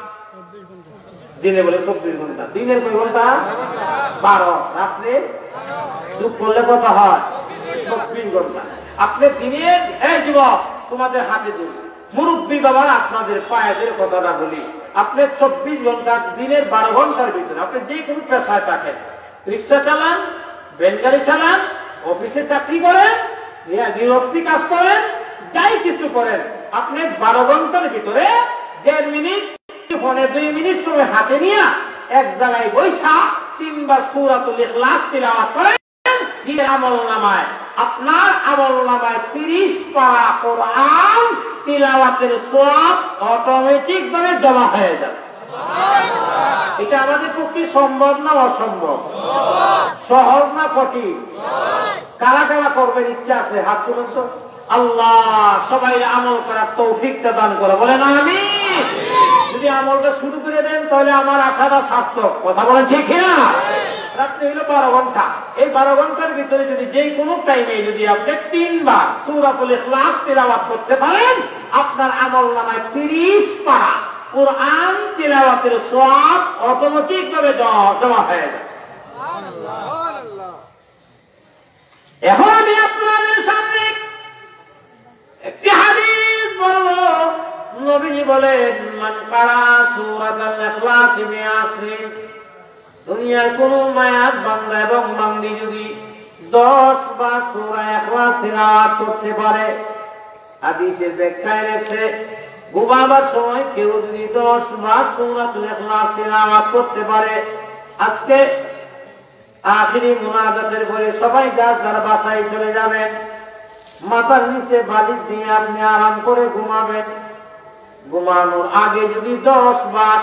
দিনে বলে চব্বিশ ঘন্টা। দিনের কয় ঘন্টা? বারো। রাত্রে যোগ করলে কত হয়? চব্বিশ ঘন্টা। আপনি দিনের, এই যুবক তোমাদের হাতে দিন, মুরব্বী বাবা আপনাদের পায়েদের কথাটা বলি, আপনি চব্বিশ ঘন্টা দিনের বারো ঘন্টার ভিতরে আপনি যে কোনো পেশায় থাকেন, রিক্সা চালান, ভ্যান গাড়ি চালান, অফিসে চাকরি করেন, গৃহস্থী কাজ করেন, যাই কিছু করেন, আপনি বারো ঘন্টার ভিতরে দেড় মিনিট ফোনে দুই মিনিট সময় হাতে নিয়ে এক জায়গায় বৈশা তিনবার সূরাতুল ইখলাস তিলাওয়াত করেন, দিয়ে আমলনামায় আপনার আমলনামায় ত্রিশ পারা কোরআন তিলাওয়াতের সওয়াব অটোমেটিক ভাবে জমা হয়ে যাবে। সুবহানাল্লাহ। এটা আমাদের পক্ষে সম্ভব না অসম্ভব? সহজ না কঠিন? কারা কারা করবেন ইচ্ছা আছে? হাত তুলুন তো। আল্লাহ সবাই আমল করার তৌফিকটা দান করে, বলেন আমিন। যদি আমলটা শুরু করে দেন তাহলে আমার আশাটা সার্থক। কথা বলেন ঠিক না? রাত্রে হলো বারো ঘন্টা, এই বারো ঘন্টার ভিতরে যদি যে কোনো টাইমে যদি আপনি তিনবার সূরাতুল ইখলাস তিলাওয়াত করতে পারেন, আপনার আমলনামায় ত্রিশ পারা কোরআন তিলাওয়াতের সওয়াব অটোমেটিক ভাবে জমা হয়ে যায়। সুবহানাল্লাহ। এখন আমি আপনাদের সামনে একটি হাদিস বলবো। নবী বলেন, মান কারা সূরাতুল ইখলাস বিআশরিন, দুনিয়ার কোন মায়াত বান্দা এবং বান্দি যদি দশ বার সূরা ইখলাস তিলাওয়াত করতে পারে, হাদিসের ব্যাখ্যায় রয়েছে ঘুমাবার সময় কেউ যদি দশ বার সূরাতুল ইখলাস তিলাওয়াত করতে পারে, আজকে আখিরি মুনাজাতের পরে সবাই যার যার বাসায় চলে যাবেন, মাথার নিচে বালিশ দিয়ে আপনি আরাম করে ঘুমাবেন। ঘুমানোর আগে যদি দশ বার,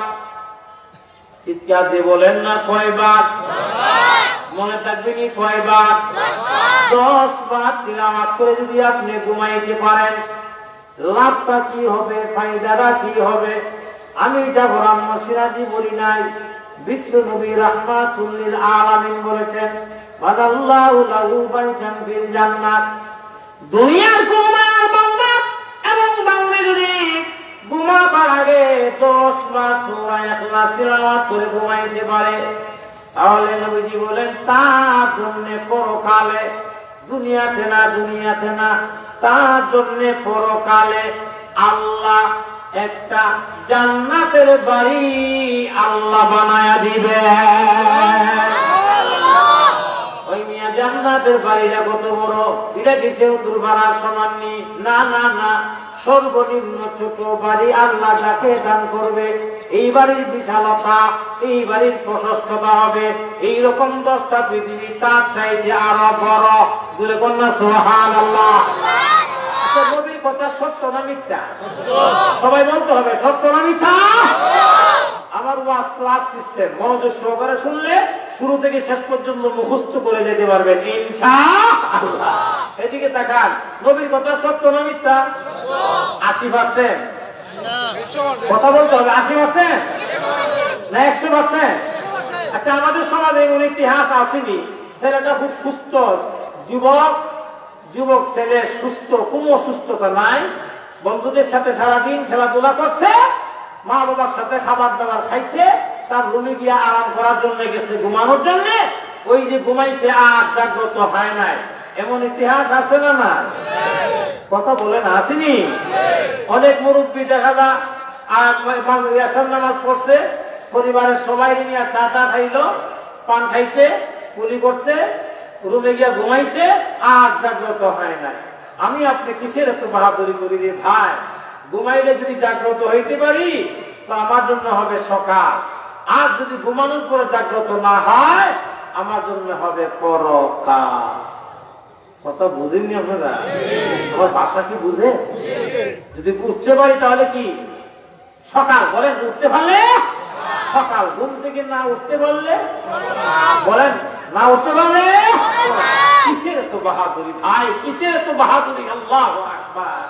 চিৎকার দিয়ে বলেন না কয়বার? মনে থাকবে কি কয়বার? দশ বার তিলাওয়াত করে যদি আপনি ঘুমাইতে পারেন, লাভটা কি হবে, ফায়দাটা কি হবে? আমি এটা বরাম্ম সিরাজি বলি নাই, বিশ্ব নবী রাহমাতুল লিল আলামিন বলেছেন, ওয়াদাল্লাহু লাহু বাইতান ফিল জান্নাত। দুনিয়ার কোন বান্দা এবং বান্দা যদি ঘুমাবার আগে দশ বার সূরা ইখলাস তিলাওয়াত করে ঘুমাইতে পারে, তাহলে নবীজি বলেন তার জন্য পরকালে, দুনিয়াতে না দুনিয়াতে না তার জন্য পরকালে আল্লাহ একটা জান্নাতের বাড়ি আল্লাহ বানায়া দিবে। ওই মিয়া জান্নাতের বাড়িটা কত বড়, এটা কিছু দুর্ভাড়ার সমান নেই, না না না, সর্বনিম্ন ছোট বাড়ি আল্লাহ যাকে দান করবে এই বাড়ির বিশালতা, এই বাড়ির প্রশস্ততা হবে এইরকম দশটা পৃথিবী তার চাইতে আরো বড়। বলে কন্যা সুবহানাল্লাহ। নবীর কথা সত্য না মিথ্যা? সবাই বলতে হবে সত্য না মিথ্যা। আমার ওয়াজ ক্লাস সিস্টেম, মনোযোগ সহকারে শুনলে শুরু থেকে শেষ পর্যন্ত মুখস্থ করে যেতে পারবেন ইনশাআল্লাহ। এদিকে তাকান, নবীর কথা সত্য না মিথ্যা? আশি পার্সেন্ট কথা বলতে হবে। আশি পার্সেন্ট না একশো পার্সেন্ট? আচ্ছা, আমাদের সমাজে এমন ইতিহাস আসেনি ছেলেটা খুব সুস্থ, যুবক যুবক ছেলে সুস্থ, কোনো অসুস্থতা নাই, বন্ধুদের সাথে সারাদিন খেলাধুলা করছে, মা বাবার সাথে খাবার দাবার খাইছে, তার রুমে গিয়ে আরাম করার জন্য গেছে, ঘুমানোর জন্য, ওই যে ঘুমাইছে আর জাগ্রত হয় নাই, এমন ইতিহাস আছে না? না কথা বলে না, আসেনি? অনেক মুরব্বী দেখা যায় আর নামাজ পড়ছে, পরিবারের সবাই নিয়ে চা টা খাইলো, পান খাইছে, কুলি করছে, রুমে গিয়া ঘুমাইছে আর জাগ্রত হয় নাই। আমি আপনি কিসের এত বাহাদুরি করি রে ভাই? ঘুমাইলে যদি জাগ্রত হইতে পারি তো আমার জন্য হবে সকাল, আর যদি ঘুমানোর পরে জাগ্রত না হয় আমার জন্য হবে পরকাল। কথা বুঝেননি আপনারা? আমার ভাষা কি বুঝে? যদি উঠতে পারি তাহলে কি সকাল বলেন, উঠতে পারলে সকাল, ঘুম থেকে না উঠতে পারলে বলেন, না উঠতে পারলে কিসের এত বাহাদুরি ভাই, কিসের এত বাহাদুরি? আল্লাহু আকবার।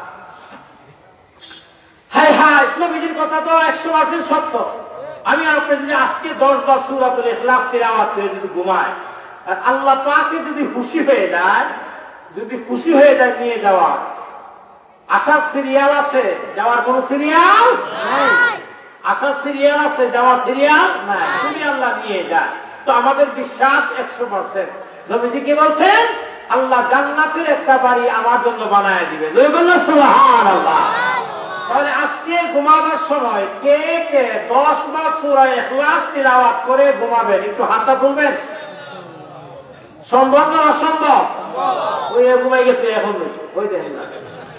হায় হায়, নবীজির কথা তো একশো পার্সেন্ট সত্য। আমি আপনি যদি আজকে দশ বার সূরাতুল ইখলাস তিলাওয়াত করে যদি ঘুমায়, আর আল্লাহ পাকে যদি খুশি হয়ে যায়, যদি খুশি হয়ে যায় নিয়ে যাওয়া, আসার সিরিয়াল আছে, যাওয়ার কোন সিরিয়াল নাই। আসার সিরিয়াল আছে, যাওয়া সিরিয়াল নাই, তুমি আল্লাহ নিয়ে যায়। তো আমাদের বিশ্বাস একশো পার্সেন্ট। নবীজি কি বলছেন? আল্লাহ জান্নাতের একটা বাড়ি আমার জন্য বানায় দিবে। সুবহানাল্লাহ। তাহলে আজকে ঘুমাবার সময় কে কে দশ বার সূরা ইখলাস তিলাওয়াত করে ঘুমাবেন? একটু হাতটা তুলবেন। সম্ভব না অসম্ভব? ওই ঘুমাই গেছে এখন, ওই দেখেন না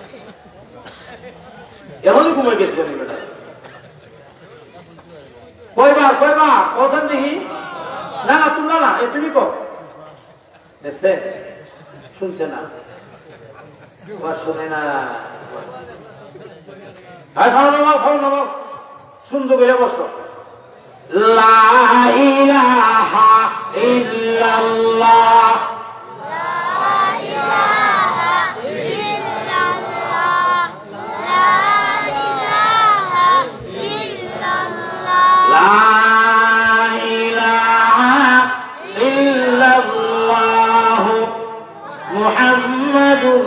এখনই ঘুমাই গেছে। কয়বার কয়বার বলছেন দেখি? না না তুলনা না, এ তুমি কো দেখছে শুনছে না, শুনে না। সুন্দর করে বসো। লা ইলাহা ইল্লাল্লাহ, লা ইলাহা ইল্লাল্লাহ, লা ইলাহা ইল্লাল্লাহ, লা ইলাহা ইল্লাল্লাহ, মুহাম্মাদুর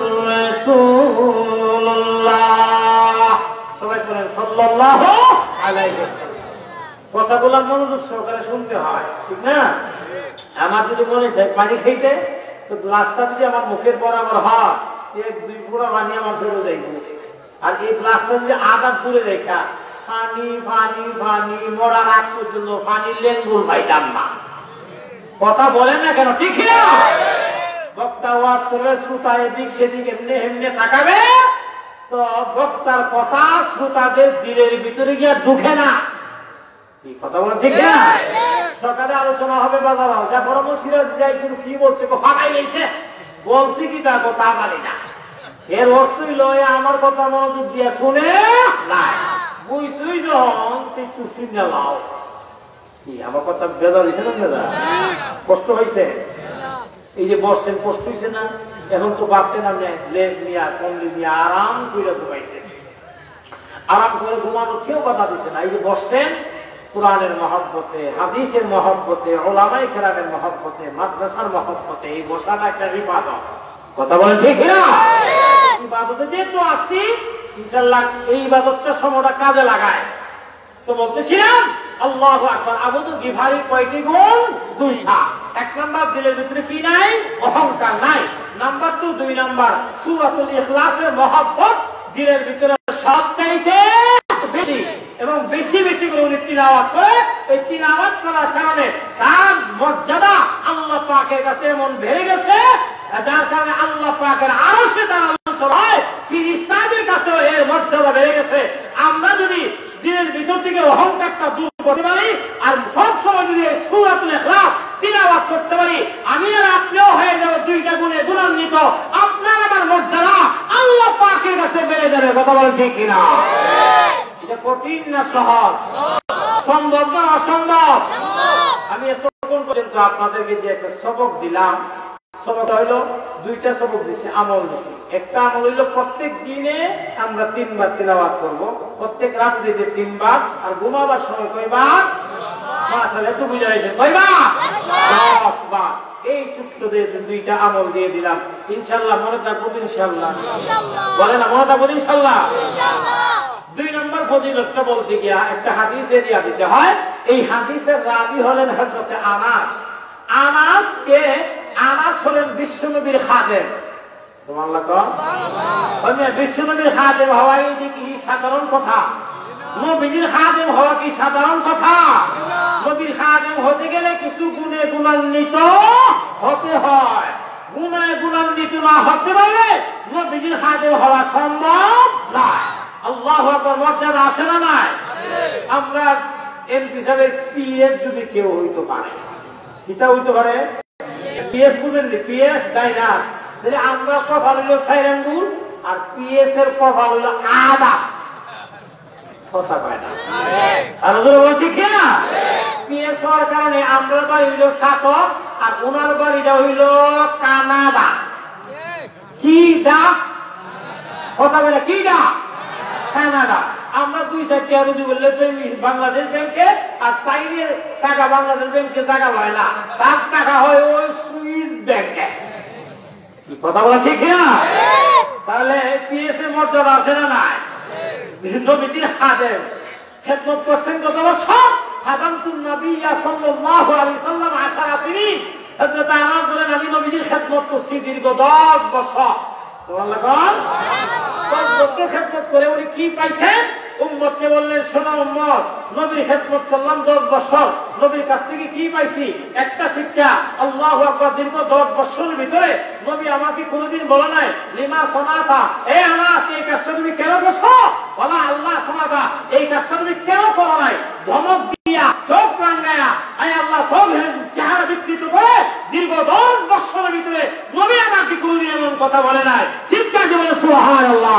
রাসূলুল্লাহ। সবাই বলেন সাল্লাল্লাহু আলাইহি ওয়াসাল্লাম। কথাগুলো মনোযোগ সহকারে শুনতে হয়, ঠিক না? আমার যদি মনে চাই পানি খাইতে, তো গ্লাসটা যদি আমার মুখের বরাবর হয়, এক দুই ফোঁটা পানি আমার ফেলে যাইব। আর এই গ্লাসটা যদি আধা দূরে রেখা পানি পানি পানি মরার আগ পর্যন্ত পানি লেঙ্গুল পাইতাম না। কথা বলেন না কেন? ঠিক না? বক্তা ওয়াজ করে শ্রোতা এদিক সেদিক এমনি এমনি তাকাবে, তো বক্তার কথা শ্রোতাদের দিলের ভিতরে গিয়ে ঢুকে না। কথা বলেন ঠিক না? সকালে আলোচনা হবে বাজার, যা পরামর্শীরা যাই শুরু কি বলছে ফাঁকাই গেছে, বলছি কি তা কথা জানি না। এর অর্থই লয় আমার কথা মনোযোগ দিয়ে শুনে নাই, বুঝছই যখন তুই চুষি নেলাও। কি আমার কথা বেজা দিছে না? বেজা কষ্ট হয়েছে? এই যে বসছেন কষ্ট হয়েছে না? এখন তো ভাবতে না লেগ নিয়া কমলি নিয়ে আরাম করে ঘুমাইতে, আরাম করে ঘুমানো কেউ কথা দিচ্ছে না। এই যে বসছেন কুরআনের মহব্বতে, হাদিসের মহব্বতে, উলামায়ে কেরামের মহব্বতে, মাদ্রাসার মহব্বতে এই বসাটা একটা ইবাদত। কথা বলেন ঠিক না? ইবাদতে যেহেতু আসি ইনশাআল্লাহ এই ইবাদতটা সময়টা কাজে লাগায়। তো বলতেছিলাম আল্লাহু আকবার। আবু যর গিফারীর কয়টি গুণ? দুইটা। এক নাম্বার দিলের ভিতরে কি নাই? অহংকার নাই। নাম্বার টু, দুই নাম্বার সূরাতুল ইখলাসের মহব্বত দিলের ভিতরে সবচাইতে বেশি এবং বেশি বেশি করে উনি তিলাওয়াত করে। এই তিলাওয়াত করার কারণে তার মর্যাদা আল্লাহ পাকের কাছে এমন বেড়ে গেছে, যার কারণে আল্লাহ পাকের আরশে তার আলোচনা হয়, ফেরেশতাদের কাছেও এর মর্যাদা বেড়ে গেছে। আমরা যদি দিনের ভিতর থেকে অহংকারটা দূর করতে পারি আর সব সময় যদি সূরাতুল ইখলাস তিলাওয়াত করতে পারি, আমি আর আপনিও হয়ে যাব দুইটা গুণে গুণান্বিত। আপনার আমার মর্যাদা আল্লাহ পাকের কাছে বেড়ে যাবে। কথা বলেন ঠিক কিনা? এটা কঠিন না সহজ? সম্ভব না অসম্ভব? আমি এতক্ষণ পর্যন্ত আপনাদেরকে যে একটা সবক দিলাম, সবক হইলো দুইটা সবক দিছি, আমল দিছি। একটা আমল হইলো প্রত্যেক দিনে আমরা তিনবার তিলাওয়াত করব, প্রত্যেক রাত্রিতে তিনবার, আর ঘুমাবার সময় কয়বার? মাশাআল্লাহ, একটু বুঝা হয়েছে, কয়বার? দশ বার। এই ছোট্ট দুইটা আমল দিয়ে দিলাম। ইনশাআল্লাহ মনে থাকবো তো? ইনশাআল্লাহ বলে না? মনে থাকবো ইনশাআল্লাহ? দুই নম্বর ফজিলতটা বলতে গিয়া একটা হাদিস এরিয়া দিতে হয়। এই হাদিসের রাবী হলেন হযরত আনাস। আনাস কে? আনাস হলেন বিশ্বনবীর খাদেম। সুবহানাল্লাহ। সুবহানাল্লাহ। বিশ্বনবীর খাদেম হওয়া কি সাধারণ কথা? নবীর খাদেম হওয়া কি সাধারণ কথা? নবীর খাদেম হতে গেলে কিছু গুণে গুণান্বিত হতে হয়। গুণে গুণান্বিত না হতে পারে নবীর খাদেম হওয়া সম্ভব নয়। আল্লাহু আকবার। মর্যাদা আছে না নাই? আমরা এমপি সাহেবের পিএস যদি কেউ হইতে পারে, কিতা হইতে পারে? পিএস বুঝেন? পিএস তাই না? তাহলে আমরা কপাল হইল চার আঙ্গুল আর পিএস এর কপাল হইল আধা। কথা পায় না? আর ওদের বলছি কি না? পিএস হওয়ার কারণে আমরা বাড়ি হইল সাতক আর ওনার বাড়িটা হইল কানাডা। কি দা? কথা বলে কি দা? কানাডা। আমরা দুই চারটি আরো বললে বাংলাদেশ ব্যাংকে, আর তাইনের টাকা বাংলাদেশ ব্যাংকে টাকা হয় না, তার টাকা হয় ওই সুইস ব্যাংকে। কথা বলা ঠিক না? তাহলে পিএস এর মর্যাদা আছে না নাই? নবীর খাদেম খেদমত করছেন কত বছর? খাদামতুন নবিয়্যা সাল্লাল্লাহু আলাইহি সাল্লাম আশারা সিনিন। হযরত আনাস বলেন আমি নবীর খেদমত করছি দীর্ঘ দশ বছর। সুবহানাল্লাহ। দশ বছর খেদমত করে উনি কি পাইছেন? উম্মতকে বললেন, শোনো উম্মত, নবীর খেদমত করলাম দশ বছর, নবীর কাছ থেকে কি পাইছি? একটা শিক্ষা। আল্লাহু আকবার। দীর্ঘ দশ বছরের ভিতরে নবী আমাকে কোনোদিন বলে নাই লিমা সনাতা, এ আনাস এই কাজটা তুমি কেন করছো? বলা আল্লাহ সনাতা, এই কাজটা তুমি কেন করো নাই? ধমক দিয়া, চোখ রাঙ্গায়া, আয় আল্লাহ সব চেহারা বিকৃত করে দীর্ঘ দশ বছরের ভিতরে নবী আমাকে কোনোদিন এমন কথা বলে নাই। চিৎকার করে বলে সুবহানাল্লাহ।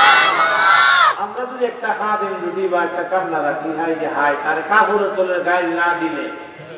আমরা যদি একটা খাদেম যদি বা একটা কামলা রাখি, হাই যে হাই তার কাপড়ের তলের গায়ে না দিলে,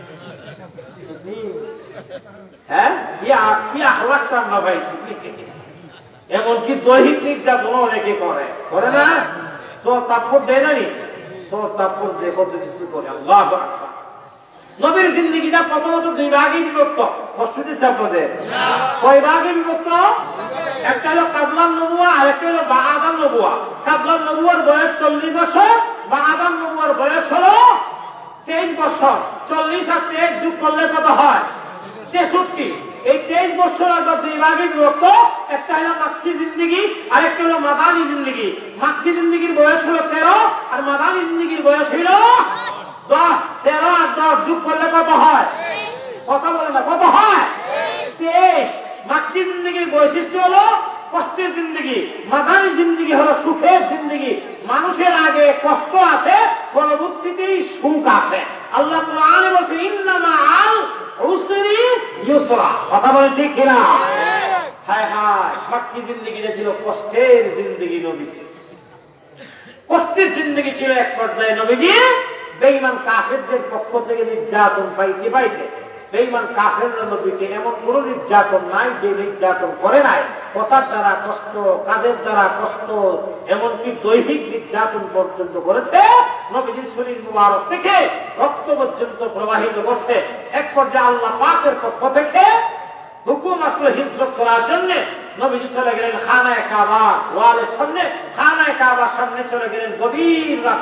হ্যাঁ কি আখলাকটা আমরা পাইছি। এমনকি দৈহিক নির্যাতন অনেকে করে, করে না? সোর তাপ্পর দেয় না নি? সোর তাপ্পর দিয়ে কত কিছু করে। আল্লাহু আকবার। নবীর জিন্দেগিটা প্রথমত দুই ভাগে বিভক্ত। কষ্ট দিচ্ছে আপনাদের? কয় ভাগে বিভক্ত? একটা হলো কাবলান নবুয়া আর একটা হলো বা'দান নবুয়া। কাবলান নবুয়ার বয়স চল্লিশ বছর, বা'দান নবুয়ার বয়স হলো তেইশ বছর। চল্লিশ আর তেইশ যোগ করলে কত হয়? তেষট্টি। এই তেইশ বছর আগে দুই ভাগে বিভক্ত। একটা হলো মাক্কি জিন্দেগি আর একটা হলো মাদানী জিন্দেগি। মাক্কি জিন্দেগির বয়স হলো তেরো আর মাদানী জিন্দেগির বয়স হলো দশ। তেরো আর দশ যোগ করলে কত হয়? কথা বলে না, কত হয়? তেইশ। মাক্কি জিন্দেগির বৈশিষ্ট্য হলো কষ্টের জিন্দেগি, মাদানী জিন্দেগি হলো সুখের জিন্দেগি। মানুষের আগে কষ্ট আছে, পরবর্তীতেই সুখ আছে। আল্লাহ কোরআনে বলেছেন ইন্নামা আল উসরি ইউসরা। কথা বলে ঠিক কিনা? হায় হায়, মাক্কি জিন্দেগিটা ছিল কষ্টের জিন্দেগি। নবীজি কষ্টের জিন্দেগি ছিল। এক পর্যায়ে নবীজি বেঈমান কাফেরদের পক্ষ থেকে নির্যাতন পাইতে পাইতে বেঈমান কাফেররা নবীকে এমন কোন নির্যাতন নাই যে নির্যাতন করে নাই। কথার দ্বারা কষ্ট, কাজের দ্বারা কষ্ট, এমনকি দৈহিক নির্যাতন পর্যন্ত করেছে। নবীজির শরীর মুবারক থেকে রক্ত পর্যন্ত প্রবাহিত করছে। এক পর্যায়ে আল্লাহ পাকের পক্ষ থেকে হুকুম আসলে হিজরত করার জন্য নবীজি চলে গেলেন খানায়ে কাবা ওয়ালের সামনে। খানায়ে কাবার সামনে চলে গেলেন গভীর রাত।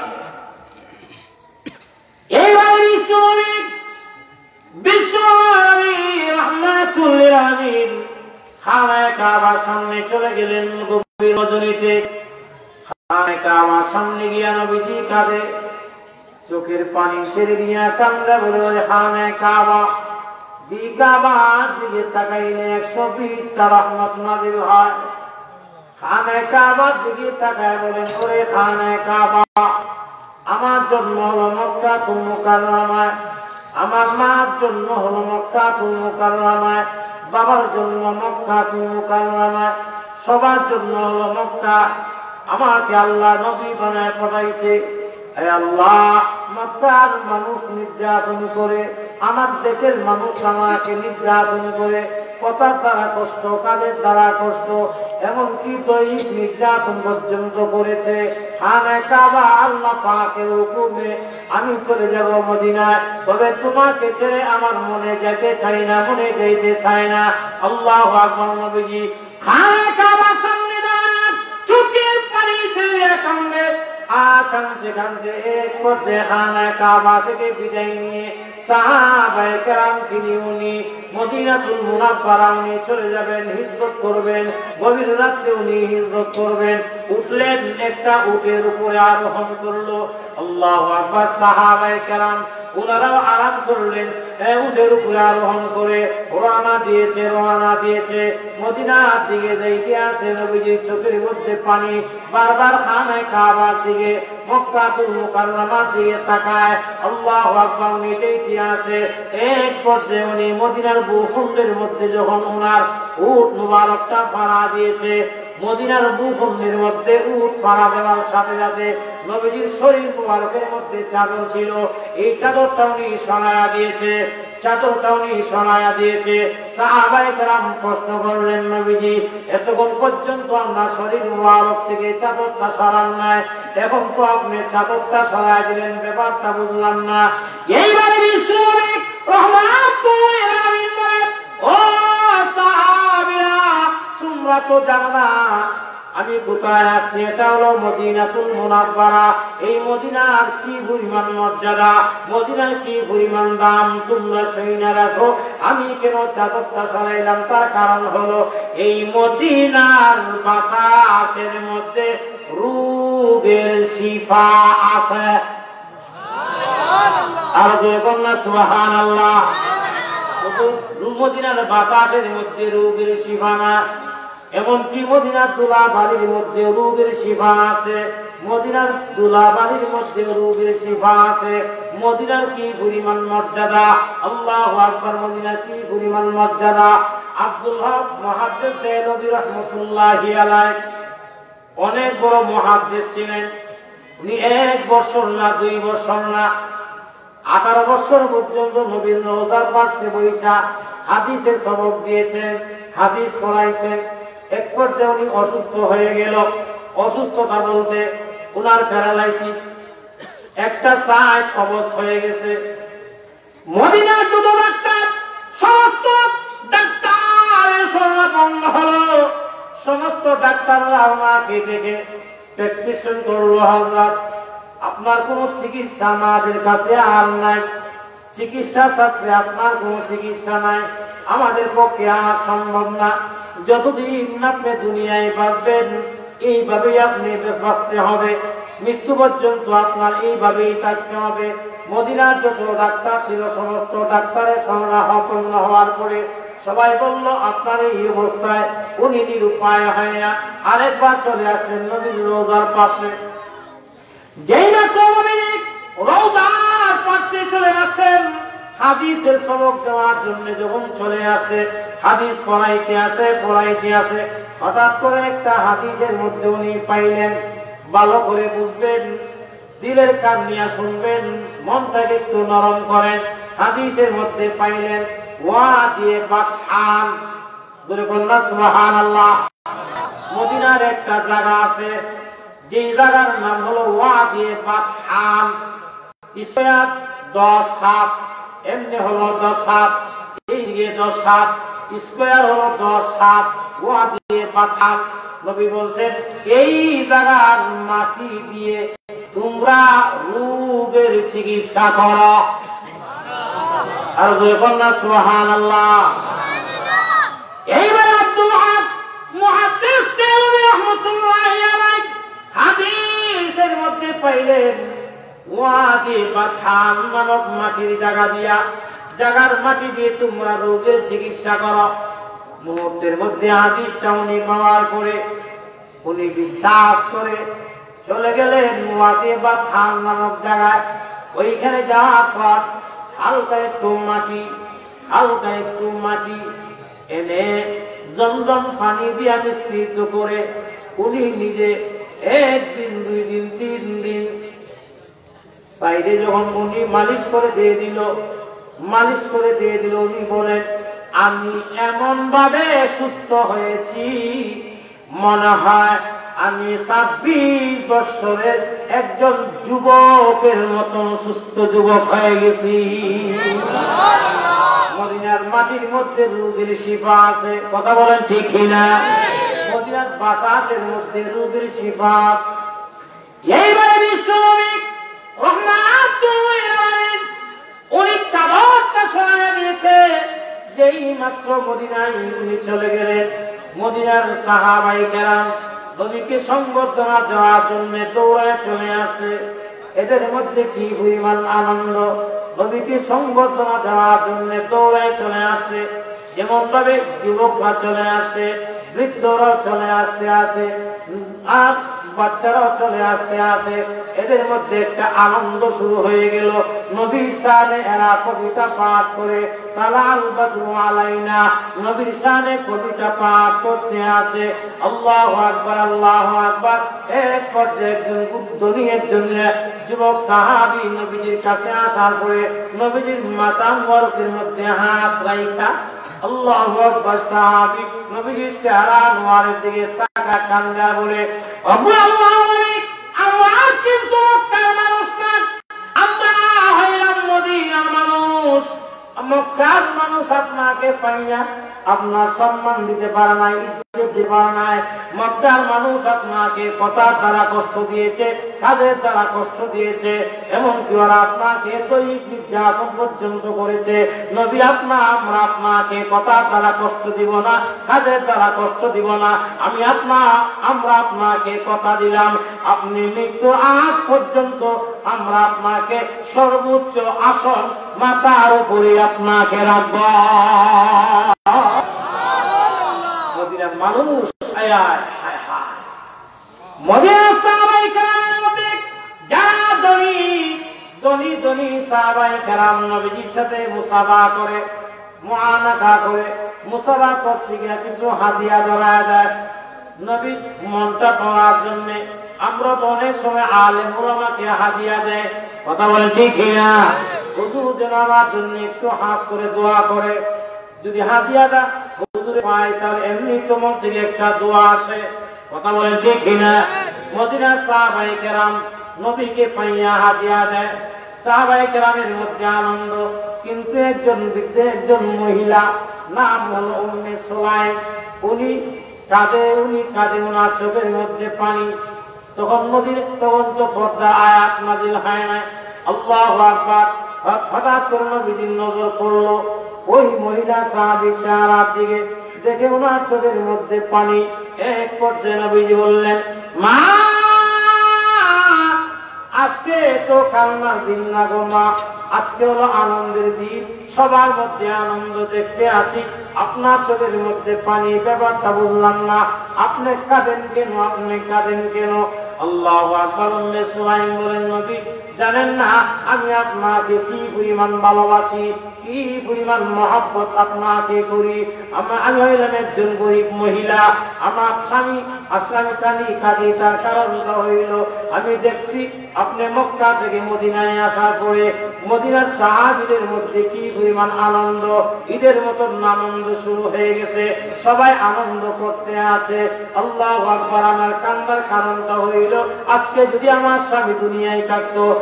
এইবারে বিশ্বনবী বিশ্বনবী রাহমাতুল লিল আলামিন খানায়ে কাবার সামনে চলে গেলেন গভীর রজনীতে। খানায়ে কাবার সামনে গিয়া নবীজি কাঁদে, চোখের পানি ছেড়ে দিয়া কান্দে, বলে খানায়ে কাবা দি কাবার দিকে তাকাইলে একশো বিশটা রহমত নাযিল হয়। খানায়ে কাবার দিকে তাকায় বলেন, ওরে খানায়ে কাবা, আমার জন্য হলো মক্কাতুল মুকাররমায়, আমার মার জন্য হলো মক্কাতুল মুকাররমায়, বাবার জন্য মক্কাতুল মুকাররমায়, সবার জন্য হলো মক্কা। আমাকে আল্লাহ নবী বানায় পাঠাইছে। হে আল্লাহ, মক্কার মানুষ নির্যাতন করে, আমার দেশের মানুষ আমাকে নির্যাতন করে, কথার দ্বারা কষ্ট, কাজের দ্বারা কষ্ট, এমনকি দৈহিক নির্যাতন পর্যন্ত করেছে। খানায়ে কাবা আল্লাহ পাকের হুকুমে আমি চলে যাব মদিনায়, তবে তোমাকে ছেড়ে আমার মনে যেতে চাই না, মনে যেতে চাই না। আল্লাহু আকবার। নবীজি খানায়ে কাবার সামনে দাঁড়ান, চোখের পানি ছেড়ে কান্দে, আর কান্দে কান্দে এক পর্যায়ে খানায়ে কাবা থেকে বিদায় নিয়ে সাহাবায়ে কেরামকে নিয়ে উনি মদিনাতুল মুনাওয়ারা উনি চলে যাবেন, হিজরত করবেন। গভীর রাতে উনি হিজরত করবেন। উঠলেন, একটা উটের উপরে আরোহণ করলো। আল্লাহু আকবার। সাহাবায়ে কেরাম ওনারাও আরাম করলেন, উটের উপরে আরোহণ করে রওনা দিয়েছে রওনা দিয়েছে মদিনার দিকে যাইতে আছে। নবীজির চোখের মধ্যে পানি, বারবার খানায়ে কাবার দিকে মক্কাতুল মুকাররমার দিকে তাকায়। আল্লাহু আকবার। নিতেই আছে। এক পর্যায়ে উনি মদিনার ভূখণ্ডের মধ্যে যখন ওনার উট মুবারকটা ফাড়া দিয়েছে, মদিনার ভূখণ্ডের মধ্যে উট ফাড়া দেওয়ার সাথে সাথে নবীজির শরীর মুবারকের মধ্যে চাদর ছিল, এই চাদরটা উনি সরায়া দিয়েছে, চাদরটা উনি সরায়া দিয়েছে। সাহাবায়ে কেরাম প্রশ্ন করলেন, নবীজি এতক্ষণ পর্যন্ত আমরা শরীর মুবারক থেকে চাদরটা সরান নাই, এখন তো আপনি চাদরটা সরায়া দিলেন, ব্যাপারটা বুঝলাম না। এইবারে বিশ্বনবী রাহমাতুল লিল আলামিন বলেন, ও সাহাবীরা, তোমরা তো জানো না আমি কোথায় আছি। এটা হলো মদিনাতুল মুনাওয়ারা। এই মদিনার কি পরিমাণ মর্যাদা, মদিনার কি পরিমাণ দাম তোমরা শুনে রাখো। আমি কেন চাদরটা সরাইলাম, তার কারণ হলো এই মদিনার বাতাসের মধ্যে রোগের শিফা আছে। আর দেখুন না, সুবহানাল্লাহ। মদিনার বাতাসের মধ্যে রোগের শিফা না, এমনকি মদিনার দুলা বাড়ির মধ্যে রোগের শিফা আছে। মদিনার দুলা বাড়ির মধ্যে রোগের শিফা আছে। মদিনার কি পরিমাণ মর্যাদা, আল্লাহু আকবার। মদিনার কি পরিমাণ মর্যাদা। আব্দুল হক মুহাদ্দিস দেলভী রাহমাতুল্লাহি আলাইহি অনেক বড় মুহাদ্দিস ছিলেন। উনি এক বছর না দুই বছর না আঠারো বছর পর্যন্ত নবীর রওজার পাশে বৈশা হাদিসের সবক দিয়েছেন, হাদিস পড়াইছেন। এক পর্যায়ে উনি অসুস্থ হয়ে গেল। অসুস্থতা বলতে উনার প্যারালাইসিস, একটা সাইড কবজ হয়ে গেছে। মদিনার যত ডাক্তার, সমস্ত ডাক্তারের শরণাপন্ন হলো। সমস্ত ডাক্তাররা ওনাকে দেখে প্রেসক্রিপশন করলো, হযরত আপনার কোন চিকিৎসা আমাদের কাছে আর নাই, চিকিৎসা শাস্ত্রে আপনার কোন চিকিৎসা নাই, আমাদের পক্ষে আর সম্ভব না। যতদিন আপনি দুনিয়ায় বাঁচবেন এইভাবেই আপনি বাঁচতে হবে, মৃত্যু পর্যন্ত আপনার এইভাবেই থাকতে হবে। মদিনার যত ডাক্তার ছিল সমস্ত ডাক্তারের শরণাপন্ন হওয়ার পরে সবাই বলল, আপনার এই অবস্থায় উনি নিরুপায় হয়ে আরেকবার চলে আসলেন নবীর রওজার পাশে। যেই না নবী রওজার পাশে চলে আসেন, হাদিসের সবক দেওয়ার জন্য যখন চলে আসে, হাদিস পড়াইতে আসে পড়াইতে আসে হঠাৎ করে একটা হাদিসের মধ্যে উনি পাইলেন। ভালো করে বুঝবেন, দিলের কান নিয়ে শুনবেন, মনটাকে একটু নরম করেন। হাদিসের মধ্যে পাইলেন ওয়া দিয়ে বাতহান, বলে বললাম সুবহানাল্লাহ। মদিনার একটা জায়গা আছে, যে জায়গার নাম হলো ওয়া দিয়ে বাতহান। স্কয়ার দশ হাত, এমনি হলো দশ হাত, এইদিকে দশ হাত, স্কয়ার হলো দশ হাত, গোয়া দিয়ে পাঁচ হাত। নবী বলছেন এই জায়গার মাটি দিয়ে তোমরা রোগের চিকিৎসা করো। আর যখন না সুবহানাল্লাহ। এইবার আব্দুল হক মুহাদ্দিস দেওয়ানি রাহমাতুল্লাহি আলাইহি হাদিসের মধ্যে পাইলেন ওয়াদি পাথান নামক মাটির জায়গা দিয়া, জায়গার মাটি দিয়ে তোমরা রোগের চিকিৎসা করো। মুহূর্তের মধ্যে হাদিসটা উনি পাওয়ার পরে উনি বিশ্বাস করে চলে গেলেন ওয়াদি পাথান নামক জায়গায়। ওইখানে যাওয়ার পর হালকা একটু মাটি হালকা একটু মাটি এনে জমজম পানি দিয়ে মিশ্রিত করে উনি নিজে একদিন দুই দিন তিন দিন সাইডে যখন উনি মালিশ করে দিয়ে দিল মালিশ করে দিয়ে দিল উনি বলেন আমি এমন ভাবে সুস্থ হয়েছি মনে হয় আমি ছাব্বিশ বছরের একজন যুবকের মতন সুস্থ যুবক হয়ে গেছি। মদিনার মাটির মধ্যে রোগের শিফা আছে, কথা বলেন ঠিক কিনা? মদিনার বাতাসের মধ্যে রোগের শিফা আছে। এইবারে বিশ্বনবী রাহমাতুল লিল আলামিন উনি চাদরটা সরাইয়া দিয়েছে। যেই মাত্র মদিনায় উনি চলে গেলেন, মদিনার সাহাবায়ে কেরাম নবীকে সংবর্ধনা দেওয়ার জন্য দৌড়ায় চলে আসে। এদের মধ্যে কি পরিমাণ আনন্দ! নবীকে সংবর্ধনা দেওয়ার জন্য দৌড়ায় চলে আসে। যেমন ভাবে যুবকরা চলে আসে, বৃদ্ধরাও চলে আসতে আসে, আর বাচ্চারাও চলে আসতে আসে। এদের মধ্যে একটা আনন্দ শুরু হয়ে গেল। নবীর শানে এরা কবিতা পাঠ করে তালাল বদরু আলাইনা, নবীর শানে কবিতা পাঠ করতে আছে। আল্লাহু আকবার, আল্লাহু আকবার। এক পর্যায়ে একজন বুদ্ধনি একজন যুবক সাহাবী নবীজির কাছে আসার পরে নবীজির মাথা মোবারকের মধ্যে হাত রাখা আল্লাহু আকবার সাহাবী নবীজির চেহারা নোয়ারের দিকে তাকা কান্দা বলে, ওগো আল্লাহর নবী, আমরা কিন্তু মক্কার মানুষ না, আমরা হইলাম মদিনার মানুষ। মক্কার মানুষ আপনাকে পাইয়া আপনার সম্মান দিতে পারে নাই, ইজ্জত দিতে পারে নাই। মক্কার মানুষ আপনাকে কথার দ্বারা কষ্ট দিয়েছে, কাজের দ্বারা কষ্ট দিয়েছে, এমনকি ওরা আপনাকে দৈহিক নির্যাতন পর্যন্ত করেছে। নবী আপনা আমরা আপনাকে কথার দ্বারা কষ্ট দিব না, কাজের দ্বারা কষ্ট দিব না। আমি আপনা আমরা আপনাকে কথা দিলাম, আপনি মৃত্যু আগ পর্যন্ত আমরা আপনাকে সর্বোচ্চ আসন মাথার উপরে আপনাকে রাখব। মদিনার মানুষ মদিনার সাহাবায়ে কেরামের মধ্যে যারা ধনী ধনী ধনী সাহাবায়ে কেরাম নবীজির সাথে মুসাফা করে, মুআনাকা করে, মুসাফা করতে গিয়ে কিছু হাদিয়া ধরা যায় নবী মনটা পাওয়ার জন্য। আমরা তো অনেক সময় আলেম ওলামাকে হাদিয়া দেয়, কথা বলেন ঠিক কিনা? হুজুর যেন আমার জন্য একটু হাস করে দোয়া করে। যদি হাদিয়াটা হুজুরে পায় তাহলে এমনি তোমার থেকে একটা দোয়া আসে, কথা বলেন ঠিক কিনা? মদিনার সাহাবায়ে কেরাম নবীকে পাইয়া হাদিয়া দেয়, সাহাবায়ে কেরামের মধ্যে আনন্দ। কিন্তু একজন বৃদ্ধ একজন মহিলা নাম হলো উম্মে সুলাইম, উনি কাঁদে উনি কাঁদে ওনার চোখের মধ্যে পানি। তখন নদীর তখন তো পর্দা আয়াত নাযিল হয় নাই। আল্লাহু আকবার। হঠাৎ করে নবীজির নজর পড়লো ওই মহিলা সাহাবীর চেহারার দিকে, দেখে ওনার চোখের মধ্যে পানি। এক পর্যায়ে নবীজি বললেন, মা আজকে তো কান্নার দিন না গো মা, আজকে হলো আনন্দের দিন, সবার মধ্যে আনন্দ দেখতে আছি, আপনার চোখের মধ্যে পানি, ব্যাপারটা বুঝলাম না, আপনি কাঁদেন কেন, আপনি কাঁদেন কেন? আল্লাহু আকবার। উম্মে সুলাইম বলেন, নবী জানেন না আমি আপনাকে কি পরিমাণ ভালোবাসি, কি পরিমাণ মহব্বত আপনাকে করি। আমি হইলাম একজন গরিব মহিলা, আমার স্বামী আসলামী কানি কাঁদি, তার কারণটা হইল আমি দেখছি আপনি মক্কা থেকে মদিনায় আসার পরে মদিনার সাহাবীদের মধ্যে কি পরিমাণ আনন্দ, ঈদের মতন আনন্দ শুরু হয়ে গেছে, সবাই আনন্দ করতে আছে। আল্লাহু আকবার। আমার কান্দার কারণটা হইল আজকে যদি আমার স্বামী দুনিয়ায় থাকতো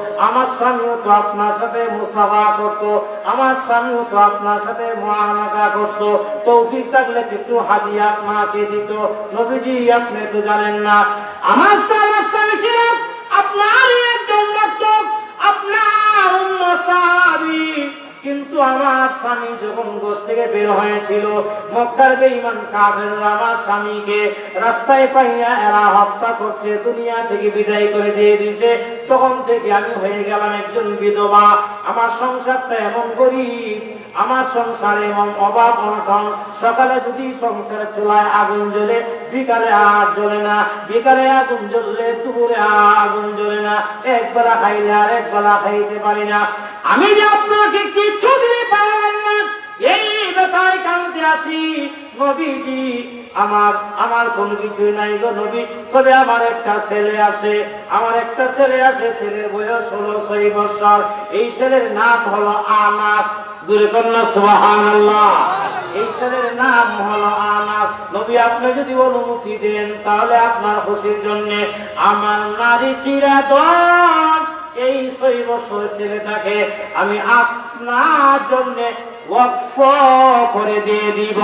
আমার স্বামীও তো আপনার সাথে মুসাফা করতো, আমার স্বামীও তো আপনার সাথে মুআমালা করতো, তৌফিক থাকলে কিছু হাদিয়া আপনাকে দিত। নবীজি আপনি তো জানেন না আমার স্বামী ছিলেন আপনার একজন ভক্ত, আপনার উম্মে সাহাবী। কিন্তু আমার স্বামী যখন ঘর থেকে বের হয়েছিল, মক্কার বেঈমান কাফেররা আমার স্বামীকে রাস্তায় পাইয়া এরা হত্যা করছে, দুনিয়া থেকে বিদায় করে দিয়ে দিছে। তখন থেকে আমি হয়ে গেলাম একজন বিধবা। আমার সংসারটা এমন গরিব, আমার সংসারে এমন অভাব অনটন। সকালে যদি সংসারে চুলায় আগুন জ্বলে, বিকালে আর জ্বলে না, বিকালে আগুন জ্বললে দুপুরে আগুন জ্বলে না, একবেলা খাইলে আর একবেলা খাইতে পারি না। আমি যে আপনাকে কিচ্ছু দিতে পারলাম না, এই ব্যথায় কাঁদতে আছি। নবীজি আমার আমার কোনো কিছুই নাই গো নবী, তবে আমার একটা ছেলে আছে, আমার একটা ছেলে আছে, ছেলের বয়স হলো ছয় বছর। এই ছেলের নাম হলো আনাস। জোরে কন্যা সুবহানাল্লাহ। এই ছেলের নাম হলো আনাস। নবী আপনি যদি অনুমতি দেন তাহলে আপনার খুশির জন্য আমার নারী চিরাদন এই ছয় বছর ছেলেটাকে আমি আপনার জন্য ওয়াকফ করে দিয়ে দিব।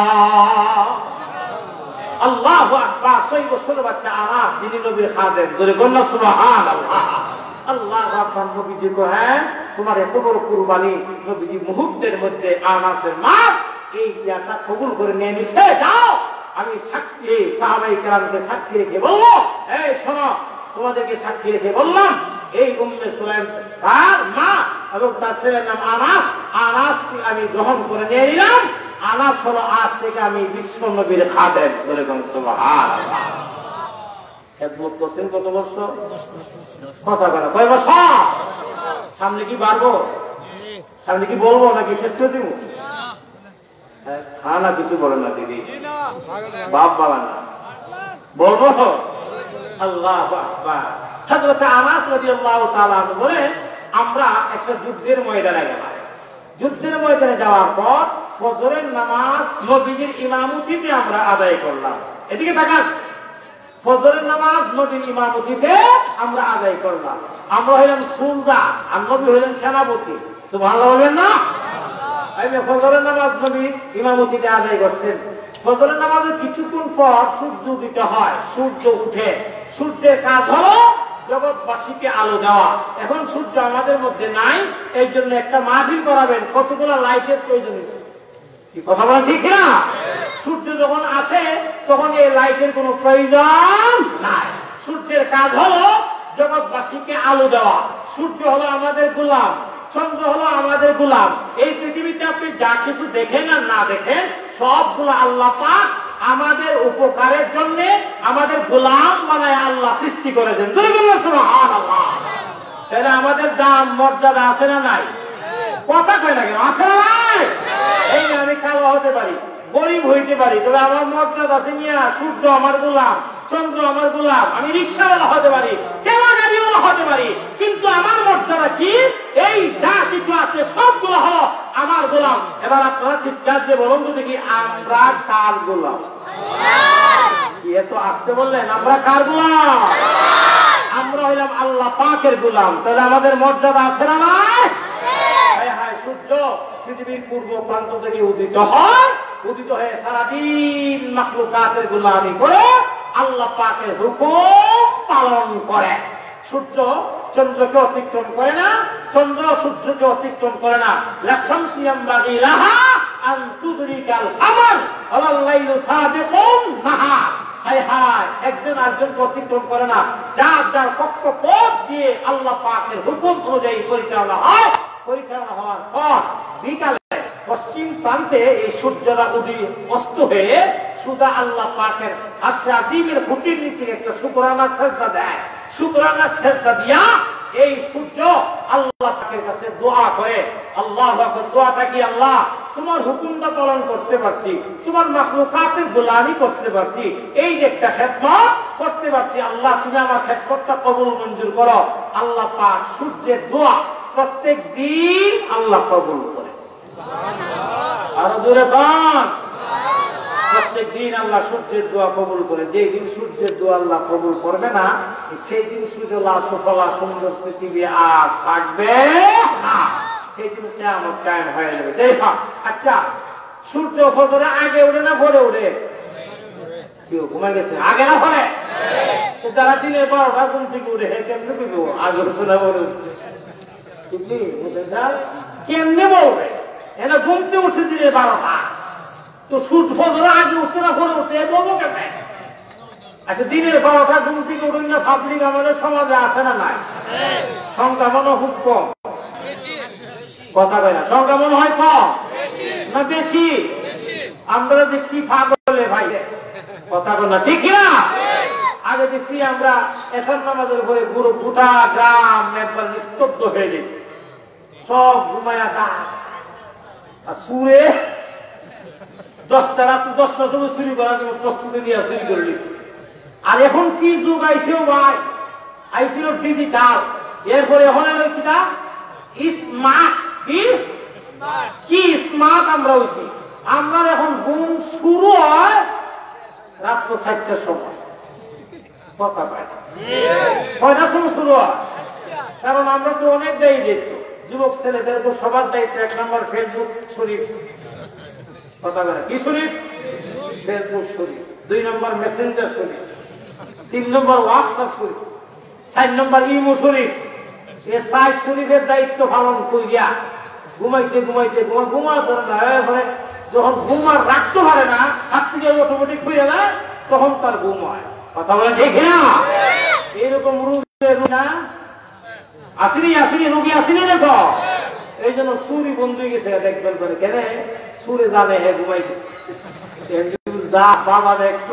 আল্লাহু আকবার। ছয় বছরের বাচ্চা আনাস, যিনি নবীর খাদেম। জোরে কন্যা সুবহানাল্লাহ। আল্লাহু আকবার। নবীজি কহেন তোমার এত বড় কুরবানি। নবীজি মুহূর্তের মধ্যে আনাসের মা এই ইয়াটা কবুল করে নিয়ে নিছে। যাও আমি সাক্ষী, সাহাবায়ে কেরামকে সাক্ষী রেখে বলবো, এই শোনো তোমাদেরকে সাক্ষী রেখে বললাম এই উম্মে সুলাইম তার মা এবং তার ছেলের নাম আনাস। আনাস আমি গ্রহণ করে নিয়ে নিলাম। আনাস হলো আজ থেকে আমি বিশ্ব নবীর খাদেম। বলে সুবহানাল্লাহ। খেদমত করছেন কত বছর? কথা বলা কয় বছর? সামনে কি বাড়বো? সামনে কি বলবো নাকি শেষ করে দিব? হ্যাঁ না কিছু বলে না দিদি, বাপ বাবা না বলবো। আল্লাহু আকবার। হযরত আনাস রাদিয়াল্লাহু তাআলা বলে আমরা একটা যুদ্ধের ময়দানে গেলাম। যুদ্ধের ময়দানে যাওয়ার পর ফজরের নামাজ নবীজির ইমামতিতে আমরা আদায় করলাম। এদিকে তাকান, ফজরের নামাজ নবীর ইমামতিতে আমরা আদায় করলাম। আমরা হইলাম সুলতান আর নবী হইলেন সেনাপতি। সুবহানাল্লাহ বলেন না? ফজরের নামাজ নবীর ইমামতিতে আদায় করছেন। ফজরের নামাজের কিছুক্ষণ পর সূর্য উদিত হয়, সূর্য উঠে। সূর্যের কাজ হলো জগৎবাসীকে আলো দেওয়া। এখন সূর্য আমাদের মধ্যে নাই, এই জন্য একটা মাহফিল করাবেন, কতগুলো লাইটের প্রয়োজন হয়েছে। কথা বলা ঠিক না? সূর্য যখন আসে তখন এই লাইটের কোনো প্রয়োজন নাই। সূর্যের কাজ হলো জগৎবাসীকে আলো দেওয়া। সূর্য হলো আমাদের গোলাম, চন্দ্র হলো আমাদের গোলাম। এই পৃথিবীতে আপনি যা কিছু দেখেন আর না দেখেন সবগুলো আল্লাহ পাক আমাদের উপকারের জন্য আমাদের গোলাম বানায় আল্লাহ সৃষ্টি করেছেন। সুবহানাল্লাহ। তাহলে আমাদের দাম মর্যাদা আছে না নাই? কথা কয় না কেন? আছে না নাই? এই আমি কালো হতে পারি, গরিব হইতে পারি, তবে আমার মর্যাদা আছে নিয়ে। সূর্য আমার গোলাম, চন্দ্র আমার গোলাম, আমি রিক্সাওয়ালা হতে পারি, ঠেলা গাড়িওয়ালা হতে পারি, কিন্তু আমার মর্যাদা কি? এই যা কিছু আছে সবগুলো হলো আমার গোলাম। এবার আপনারা চিৎকার দিয়ে বলুন তো দেখি, আমরা কার গোলাম? এত আসতে বললেন, আমরা কার গোলাম? আমরা হইলাম আল্লাহ পাকের গোলাম। তাহলে আমাদের মর্যাদা আছে না নাই? হায় হায়, সূর্য পৃথিবীর পূর্ব প্রান্ত থেকে উদিত হয়, উদিত হয়ে সারাদিন মাখলুকাতের গোলামি করে আল্লাহ পাকের হুকুম পালন করে। সূর্য চন্দ্রকে অতিক্রম করে না, চন্দ্র সূর্যকে অতিক্রম করে না। লাশামসু ইয়ামবাগি লাহা আন তুদরিকাল কামার ওয়াল লাইলু সাবিকুন নাহার। হায় হায়, একজন আরেকজনকে অতিক্রম করে না। যার যার কক্ষপথ দিয়ে আল্লাহ পাকের হুকুম অনুযায়ী পরিচালনা হয়। পরিচালনা হওয়ার পর বিকালে পশ্চিম প্রান্তে এই সূর্যরা উদয় অস্ত হয়ে সুদা আল্লাহ পাকের আরশে আজিমের খুঁটির নিচে একটা শুকরানা সেজদা দেয়। শুকরানা সেজদা দিয়া এই সূর্য আল্লাহ পাকের কাছে দোয়া করে। আল্লাহু আকবার। দোয়াটা কি? আল্লাহ তোমার হুকুমটা পালন করতে পারছি, তোমার মাখলুকাতের গোলামি করতে পারছি, এই যে একটা খেদমত করতে পারছি, আল্লাহ তুমি আমার খেদমতটা কবুল মঞ্জুর করো। আল্লাহ পাক সূর্যের দোয়া প্রত্যেক দিন আল্লাহ কবুল করে। আরো জোরে বল। প্রত্যেক দিন আল্লাহ সূর্যের দোয়া কবুল করে। যেই দিন সূর্যের দোয়া আল্লাহ কবুল করবে না, সেই দিন সূর্যলা সুফলা সুন্দর পৃথিবী আর থাকবে না, সেই দিন কিয়ামত কায়েম হয়ে যাবে। যাই হোক, আচ্ছা সূর্য ফজরে আগে উঠে না পরে উঠে? কেউ ঘুমাই গেছে আগে না পরে? যারা দিনের বারোটা ঘুম থেকে উঠে কেমনে বুঝবো আগে শোনা বলে উঠছে? কেমনে বলবে এরা ঘুমতে উঠছে দিনের বারোটা, তো সূর্য ফজরে আগে উঠছে না পরে উঠছে এ বলবো কেমনে? আচ্ছা দিনের বারোটা ঘুম থেকে উঠুন না, পাবলিক আমাদের সমাজে আছে না নাই? সংখ্যা মনে খুব কম, কথা বলে না, সংখ্যা মনে হয় কম না বেশি? আমরা যে কি পাগলে ভাই, কথা বল না, ঠিক না? আগে দেখছি আমরা এখন নামাজের পরে পুরো গোটা গ্রাম একবার নিস্তব্ধ হয়ে যেত, সব ঘুমায়া তা সুরে দশটা রাত দশটার সময় চুরি করার জন্য প্রস্তুতি নিয়ে চুরি করলি। আর এখন কি যুগ আইসিও ভাই, আইসিল ডিজিটাল, এরপরে এখন এলো কিনা স্মার্ট। কি কি স্মার্ট আমরা হইছি। আমরা এখন ঘুম শুরু হয় রাত্র চারটার সময়, কথা পাই কয়টার সময় শুরু হয়? কারণ আমরা তো অনেক দায়ী দেখতো, যুবক ছেলেদের উপর সবার দায়িত্ব। এক নম্বর ফেসবুক শরীফ, কথা বলে কি শরীফ? ফেসবুক শরীফ। দুই নম্বর মেসেঞ্জার শরীফ, তিন নম্বর হোয়াটসঅ্যাপ শরীফ, চার নম্বর ইমো শরীফ। এই চার শরীফের দায়িত্ব পালন করিয়া ঘুমাইতে ঘুমাইতে ঘুমা ঘুমা ধরে না, যখন ঘুম আর রাখতে পারে না, হাত থেকে অটোমেটিক হয়ে যায়, তখন তার ঘুম হয়। কথা বলে ঠিক না? এইরকম রোগী না আসেনি, আসেনি রোগী আসেনি দেখো। এই জন্য সুরি বন্ধু গেছে দেখবেন করে, কেন সুরে জানে হে ঘুমাইছে যা বাবা দেখতো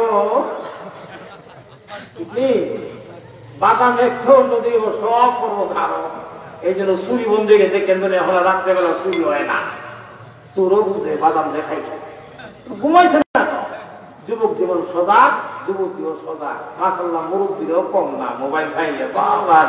বাদাম একটু নদী সব করবো খাবো। এই জন্য সুরি বন্ধু গেছে কেন এখন রাত্রেবেলা সুরি হয় না, সুরও বুঝে বাদাম দেখাই ঘুমাইছে না। যুবক জীবন সদা, যুবক জীবন সদা, মাশাআল্লাহ মুরব্বীরাও কম না, মোবাইল খাইলে বাবা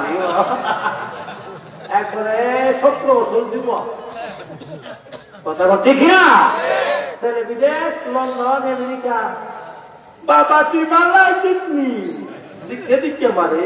একবারে সতেরো বছর যুবক, কথা ঠিক না? ছেলে বিদেশ, লন্ডন, আমেরিকা, বাবা তুই বাংলায় চিটনি দিকে দিকে মারে।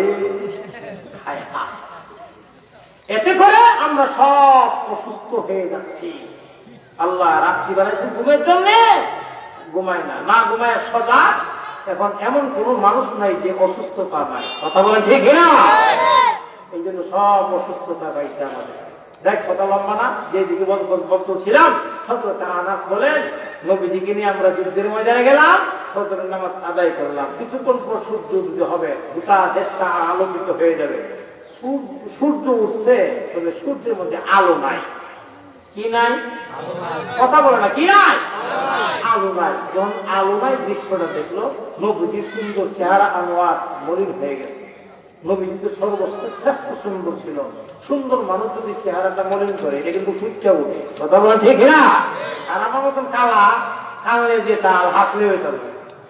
এতে করে আমরা সব অসুস্থ হয়ে যাচ্ছি। আল্লাহ রাত্রি বানাইছেন ঘুমের জন্য, ঘুমাই না, না ঘুমায় সজাগ। এখন এমন কোন মানুষ নাই যে অসুস্থতা নাই, কথা বলে ঠিক না? এই জন্য সব অসুস্থতা পাইছে আমাদের। দেখ কথা লম্বা না, যেদিকে বলছিলাম, হযরত আনাস বলেন নবীজিকে নিয়ে আমরা যুদ্ধের ময়দানে গেলাম, ফজরের নামাজ আদায় করলাম, কিছুক্ষণ পর সূর্য উদয় হবে, গোটা দেশটা আলোকিত হয়ে যাবে। সূর্য উঠছে, তবে সূর্যের মধ্যে আলো নাই। কি নাই? কথা বলে না, কি নাই? আলো নাই। যখন আলো নাই দৃশ্যটা দেখলো, নবীজির সুন্দর চেহারা আনোয়ার মলিন হয়ে গেছে। নবীজি তো সর্বশ্রেষ্ঠ সুন্দর ছিল। সুন্দর মানুষ যদি চেহারাটা মলিন করে, এটা কিন্তু ফুটটা উঠে, কথা বলা ঠিক না? আর আমার মতন কালা, কানলে যে তাল, হাসলে ওই তাল,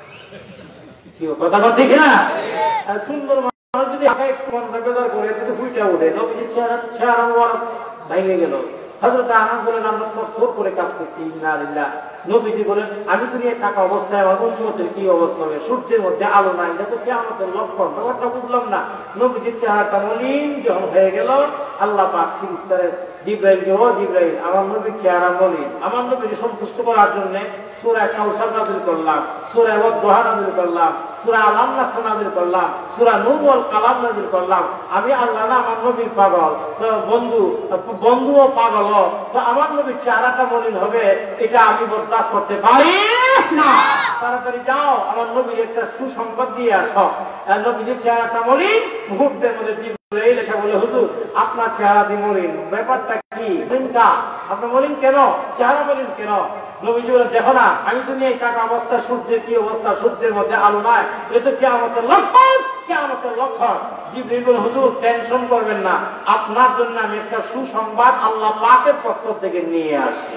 কি কথা বলা ঠিক না? আর সুন্দর মানুষ যদি একটু মনটা বেজার করে, কিন্তু ফুটটা উঠে। নবীজির চেহারা চেহারা ভেঙে গেল। হযরত আনাস বলেন আমরা থরথর করে কাঁপতেছি, ইন্না লিল্লাহ। নবীজি বলেন আমি তো নিয়ে থাকা অবস্থায় আমার উম্মতের কি অবস্থা হবে? সূর্যের মধ্যে আলো নাই, এটা তো কিয়ামতের লক্ষণ। ব্যাপারটা বুঝলাম না। নবীজির চেহারাটা মলিন যখন হয়ে গেল, আল্লাহ পাক ফেরেশতারে জিবরাইলকে, ও জিবরাইল আমার নবীর চেহারা মলিন, আমার নবীকে সন্তুষ্ট করার জন্য সূরা কাউসার নাযিল করলাম, সূরা ওয়াদ-দুহা নাযিল করলাম, সূরা আল নাসর নাযিল করলাম, সূরা নূর ওয়াল কালাম নাযিল করলাম। আমি আল্লাহ না আমার নবীর পাগল, তো বন্ধু বন্ধুও পাগল, তো আমার নবীর চেহারাটা মলিন হবে, এটা আমি বরদাস্ত করতে পারি না। তাড়াতাড়ি যাও আমার নবীর একটা সুসংবাদ দিয়ে আসো। নবীর চেহারাটা মলিন, মুহূর্তের মধ্যে জিবরাইল এসে বলে হুজুর আপনার চেহারা দিয়ে মলিন, ব্যাপারটা কি? আপনার মলিন কেন? চেহারা মলিন কেন? নবীজি বলেন দেখো না, আমি তো নিয়ে কাটা অবস্থা, সূর্যের কি অবস্থা, সূর্যের মধ্যে আলো নাই, এটা কি আমাদের লক্ষণ? সে আমাদের লক্ষণ। জিবরাইল বলেন হুজুর টেনশন করবেন না, আপনার জন্য আমি একটা সুসংবাদ আল্লাহ পাকের পক্ষ থেকে নিয়ে আসি।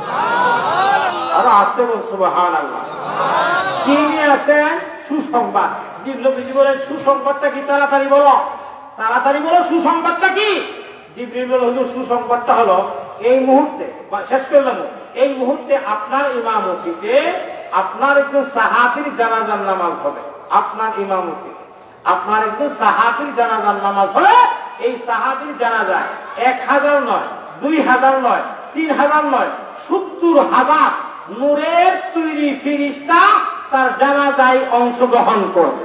আরো আসতে বল সুবহানাল্লাহ। কি নিয়ে আসেন? সুসংবাদ। জিবরাইল বলেন সুসংবাদটা কি? তাড়াতাড়ি বলো, তাড়াতাড়ি বলো সুসংবাদটা কি? জিবরাইল বলেন হুজুর সুসংবাদটা হলো এই মুহূর্তে, শেষ করলাম, এই মুহূর্তে আপনার ইমামতিতে আপনার একজন সাহাবীর জানাজার নামাজ হবে, আপনার ইমামতি আপনার একজন সাহাবীর জানাজার নামাজ হবে। এই সাহাবীর জানাজায় এক হাজার নয়, দুই হাজার নয়, তিন হাজার নয়, সত্তর হাজার নূরের তৈরি ফেরেশতা তার জানাজায় অংশগ্রহণ করবে।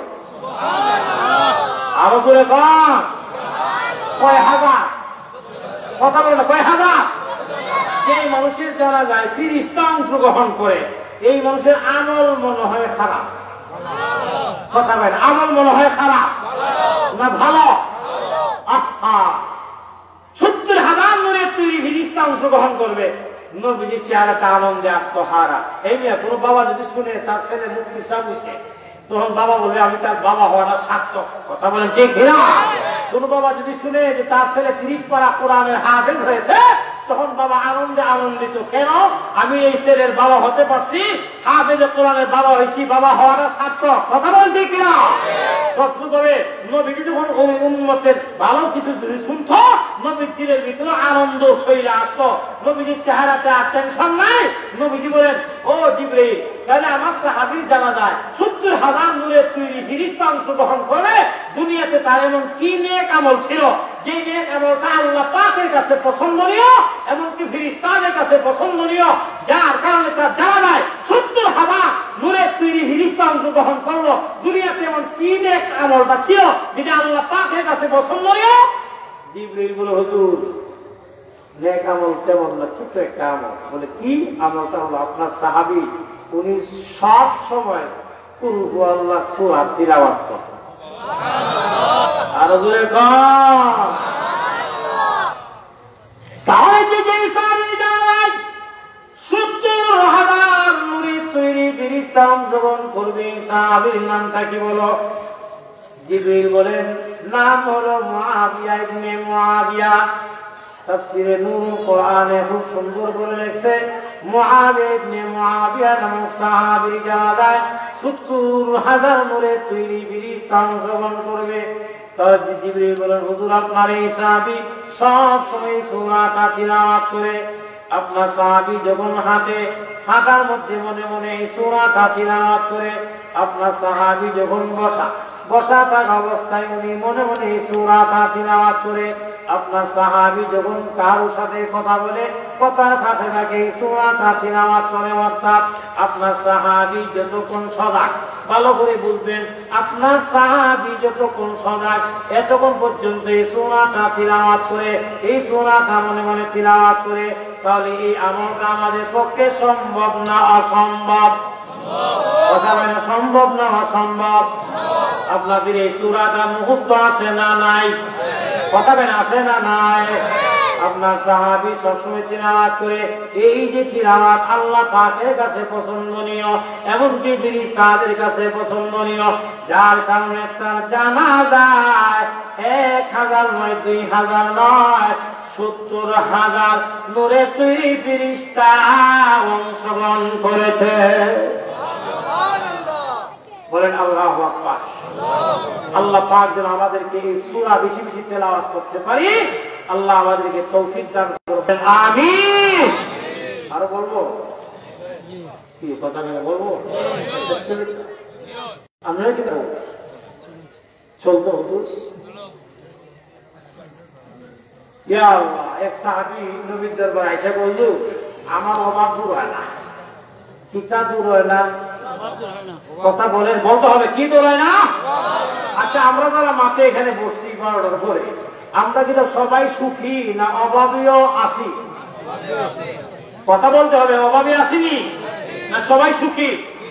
আরো করে কন, কয় হাজার? কথা বলে না, কয় হাজার? যে মানুষের জানাজায় ফেরেশতা অংশগ্রহণ করে এই মানুষের আমল মনে হয় খারাপ। কথা বলে আমল মনে হয় খারাপ না ভালো? আহা, সত্তর হাজার নূরের তৈরি ফেরেশতা অংশগ্রহণ করবে। নবীজির চেহারাটা আনন্দে আত্মহারা। এই মেয়ে কোনো বাবা যদি শুনে তার ছেলে মুক্তি সাহেব হয়েছে, তখন বাবা বলবে আমি তার বাবা হওয়াটা সার্থক। কথা বলেন ঠিক কিনা? কোন বাবা যদি শুনে যে তার ছেলে তিরিশ পারা কোরআনের হাফেজ হয়েছে, তখন বাবা আনন্দে আনন্দিত। কেন? আমি এই ছেলের বাবা হতে পারছি, হাফেজে কোরআনের বাবা হয়েছি, বাবা হওয়াটা সার্থক। কথা বলেন ঠিক কিনা? তদ্রূপভাবে নবীজি যখন উম্মতের ভালো কিছু শুনত, নবীর দিলের ভিতরে আনন্দ শরীরে আসতো। নবীজির চেহারাতে আর টেনশন নাই। নবীজি বলেন, ও জিবরাইল, তাহলে আমার সাহাবীর জানা যায় সত্তর হাজার নূরের তৈরি ফেরেশতা অংশগ্রহণ করে। দুনিয়াতে তার এমন কি নেক আমল ছিল যে নেক আমলটা আল্লাহ পাকের কাছে পছন্দনীয়, এমনকি ফেরেশতাদের কাছে পছন্দনীয়, যার কারণে তার জানা যায় সত্তর হাজার নূরের তৈরি ফেরেশতা অংশগ্রহণ করলো। দুনিয়াতে এমন কি নেক আমলটা ছিল যেটা আল্লাহ পাকের কাছে পছন্দনীয়? জিবরাইল বলে, হুজুর নেক আমল তেমন না, ছোট্ট একটা আমল। বলে কি আমলটা? হলো আপনার সাহাবী উনি সব সময় কুল হু আল্লাহ সূরা তিলাওয়াত করতেন। আর জোরে কর। তাহলে যে যে সাহাবী জানায় সত্তর হাজার নূরের তৈরি ফেরেশতা অংশগ্রহণ করবে, সাহাবীর নামটা কি বলো? জিবরিল বলেন, নাম হলো মুআবিয়া ইবনে মুআবিয়া। তাফসীরে নূরুল কোরআনে খুব সুন্দর করে লিখছে, মুআবিয়া ইবনে মুআবিয়া নামক সাহাবী জানায় সত্তর হাজার নূরের তৈরি ফেরেশতা অংশগ্রহণ করবে। তার জিবরিল বলেন, হুজুর আপনার এই সাহাবী সব সময় সূরাটা তিলাওয়াত করে। আপনার সাহাবী যখন হাঁটে, হাঁটার মধ্যে মনে মনে এই সূরাটা তিলাওয়াত করে। আপনার সাহাবী যখন বসা, বসা থাকা অবস্থায় উনি মনে মনে এই সূরাটা তিলাওয়াত করে। আপনার সাহাবী যখন কারোর সাথে কথা বলে, কথার ফাঁকে ফাঁকে এই সূরাটা তিলাওয়াত করে। অর্থাৎ আপনার সাহাবী যতক্ষণ সজাগ, ভালো করে বুঝবেন, আপনার সাহাবী যতক্ষণ সজাগ এতক্ষণ পর্যন্ত এই সূরাটা তিলাওয়াত করে, এই সূরাটা মনে মনে তিলাওয়াত করে। তাহলে এই আমলটা আমাদের পক্ষে সম্ভব না অসম্ভব? কথা বলে সম্ভব না অসম্ভব? আপনাদের এই সূরাটা মুখস্থ আছে না নাই? কথা বলে আছে না নাই? আপনার সাহাবী সবসময় তিলাওয়াত করে। এই যে তিলাওয়াত আল্লাহ পাকের কাছে পছন্দনীয়, এমনকি ফেরেশতাদের কাছে পছন্দনীয়, যার কারণে তার জানা যায় এক হাজার নয়, দুই হাজার নয়, সত্তর হাজার নূরের তৈরি ফেরেশতা অংশগ্রহণ করেছে। বলেন আল্লাহু আকবার। আল্লাহ পাক যেন আমাদেরকে এই সূরা বেশি বেশি তেলাওয়াত করতে পারি, আল্লাহ আমাদেরকে তৌফিক দান করবেন, আমিন। আরো বলবো কি কথা বলবো? আমরা কি করব? চলতো হুজুর। ইয়া আল্লাহ, এক সাহাবী নবীর দরবারে এসে বলল, আমার অভাব দূর হয় না। কিতা দূর হয় না? কথা বলেন, বলতে হবে কি দূর হয় না? আচ্ছা, আমরা যারা মাঠে এখানে বসছি বারোটার পরে, আমরা কিন্তু সবাই সুখী না অভাবীও আছি? কথা বলতে হবে, অভাবী আসিনি না সবাই সুখী?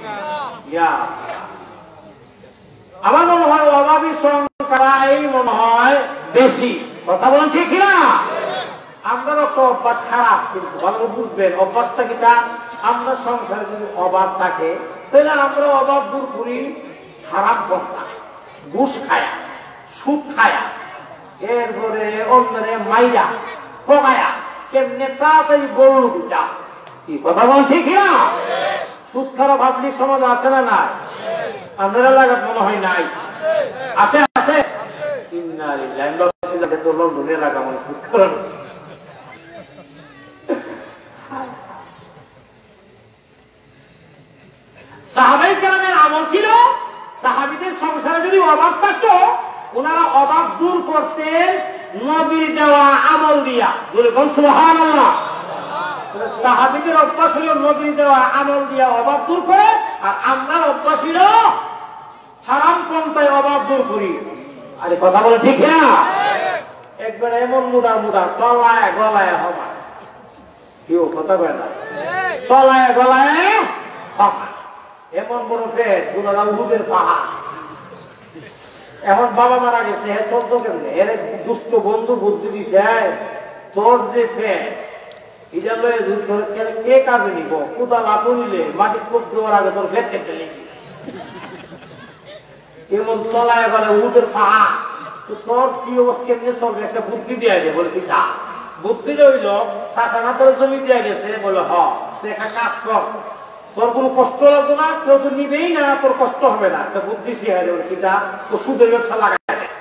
আমার মনে হয় অভাবী সংখ্যাই মনে হয় বেশি। কথা বলেন ঠিক না? আমাদেরও তো অভ্যাস খারাপ, কিন্তু ভালো বুঝবেন অভ্যাসটা কিটা। আমরা সংসারে যদি অভাব থাকে তাহলে আমরা অভাব দূর করি খারাপ বন্ধা, ঘুষ খায়া, সুদ খায়া, এরপরে অন্যরে মাইরা কমায়া কেমনে তাড়াতাড়ি বড় যা। কি কথা বলেন ঠিক না? সুদ খারাপ ভাবলি সমাজ আছে না নাই? আপনার এলাকার মনে হয় নাই? আছে আছে। এলাকা মানে সুদ খারাপ। সাহাবীদের সংসারে যদি অভাব থাকতো ওনারা অভাব দূর করতেন নবীর দেওয়া আমল দিয়া। বলে সুবহানাল্লাহ। সাহাবীদের অভ্যাস হলো নবীর দেওয়া আমল দিয়া অভাব দূর করে, আর আমরা অভ্যাস হলো হারাম পন্থায় অভাব দূর করি। আরে কথা বলে ঠিক না? একবার এমন মুদা মুদা তলায় গলায় হবা, কেউ কথা বলে না, তলায় গলায় হবা, এমন বড় ফেট দুলারা উহুদের পাহাড়। এখন বাবা মারা গেছে, হ্যাঁ চলতো কেমনে? এর দুষ্ট বন্ধু বুদ্ধি দিছে, তোর যে ফেট এটা লয়ে কে কাজে নিব? কোদাল আপু নিলে মাটি কোপ দেওয়ার আগে তোর ফেট কেটে নিবি। এমন তলায় গেলে উহুদের পাহাড়, তোর কি অবস্থা কেমনে চলবে? একটা বুদ্ধি দেওয়া যায়। বলে পিঠা বুদ্ধি রইল চাষানা তোর জমি দেওয়া গেছে। বলে হ একটা কাজ কর, তোর কোনো কষ্ট লাগবে না, কেউ তো নিবেই না, তোর কষ্ট হবে না। একটা বুদ্ধি শিখাই দেবে পিঠা, তো সুদের ব্যবসা লাগাই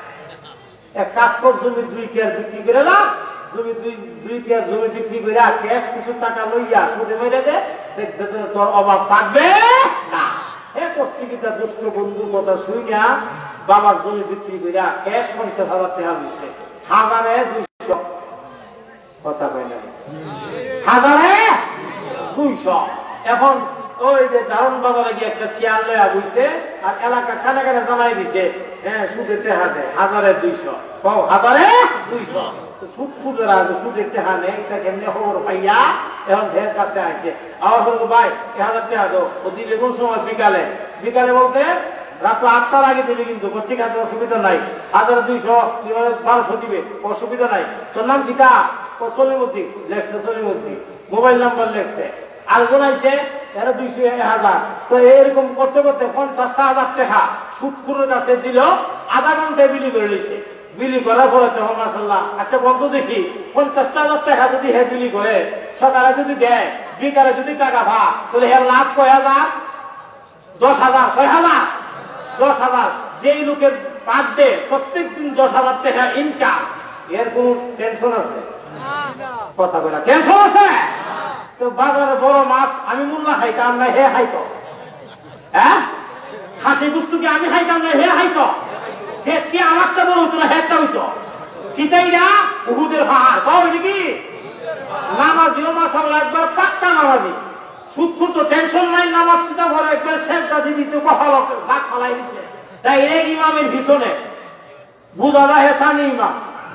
এক কাজ কর, জমি দুই কেয়ার বিক্রি করে না, জমি দুই দুই কেয়ার জমি বিক্রি করে ক্যাশ কিছু টাকা লইয়া সুদে মেরে দে, দেখবে তোর অভাব থাকবে না। এ করছি কি তার দুষ্ট বন্ধুর কথা শুই না, বাবার জমি বিক্রি করে ক্যাশ পঞ্চাশ হাজার টাকা দিচ্ছে, হাজারে দুইশো কথা কয় না, হাজারে দুইশো। এখন ওই যে দারুণ বাজারে গিয়ে একটা চেয়ার লয়া বইছে, আর এলাকা কানে কানে জানাই দিছে, হ্যাঁ সুদের টেহা দেয় হাজারে দুইশো, হাজারে দুইশো। সুদ খুঁজেরা সুদের টেহা নেই, এটা কেমনি খবর পাইয়া এখন ঢের কাছে আসে। আমার বলবো ভাই এক হাজার টাকা দো, ও দিবে কোন সময়? বিকালে। বিকালে বলতে রাত আটটার আগে দিবে, কিন্তু ঠিক আছে অসুবিধা নাই, হাজার দুইশো বারোশো দিবে, অসুবিধা নাই। তোর নাম কিতা? ও সলিমুদ্দিন লেখছে, সলিমুদ্দিন মোবাইল নাম্বার লেখছে, আর গোনাইছে এরা দুইশো এক হাজার। তো এরকম করতে করতে পঞ্চাশটা হাজার টাকা সুদখোরের কাছে দিল, আধা ঘন্টায় বিলি করে নিয়েছে। বিলি করার পরে তখন মাশাআল্লাহ, আচ্ছা বন্ধু দেখি পঞ্চাশটা হাজার টাকা যদি হ্যাঁ বিলি করে, সকালে যদি দেয়, বিকালে যদি টাকা ভা, তাহলে হ্যাঁ লাভ কয় হাজার? দশ হাজার। কয় হাজার? দশ হাজার। যেই লোকের বাদ দে প্রত্যেক দিন দশ হাজার টাকা ইনকাম, এর কোন টেনশন আছে? কথা বলে টেনশন আছে? তো বাজারে বড় মাছ আমি মোল্লা খাইতাম না, হে খাইতো। হ্যাঁ খাসি বস্তু কি আমি খাইতাম না, হে খাইতো। হে কি আমারটা বড় হতো না, হেটা হইতো। কিতাই না উহুদের পাহাড় পাও নাকি? নামাজিও মাশাআল্লাহ একবার পাক্কা নামাজি, সুদখোর তো টেনশন নাই, নামাজ কিতাব ভরে একবার সেজদা দিতে কপাল ভাগ ফলাই দিছে। তাই এই ইমামের পিছনে বুঝা যায় হেসানি ইমাম।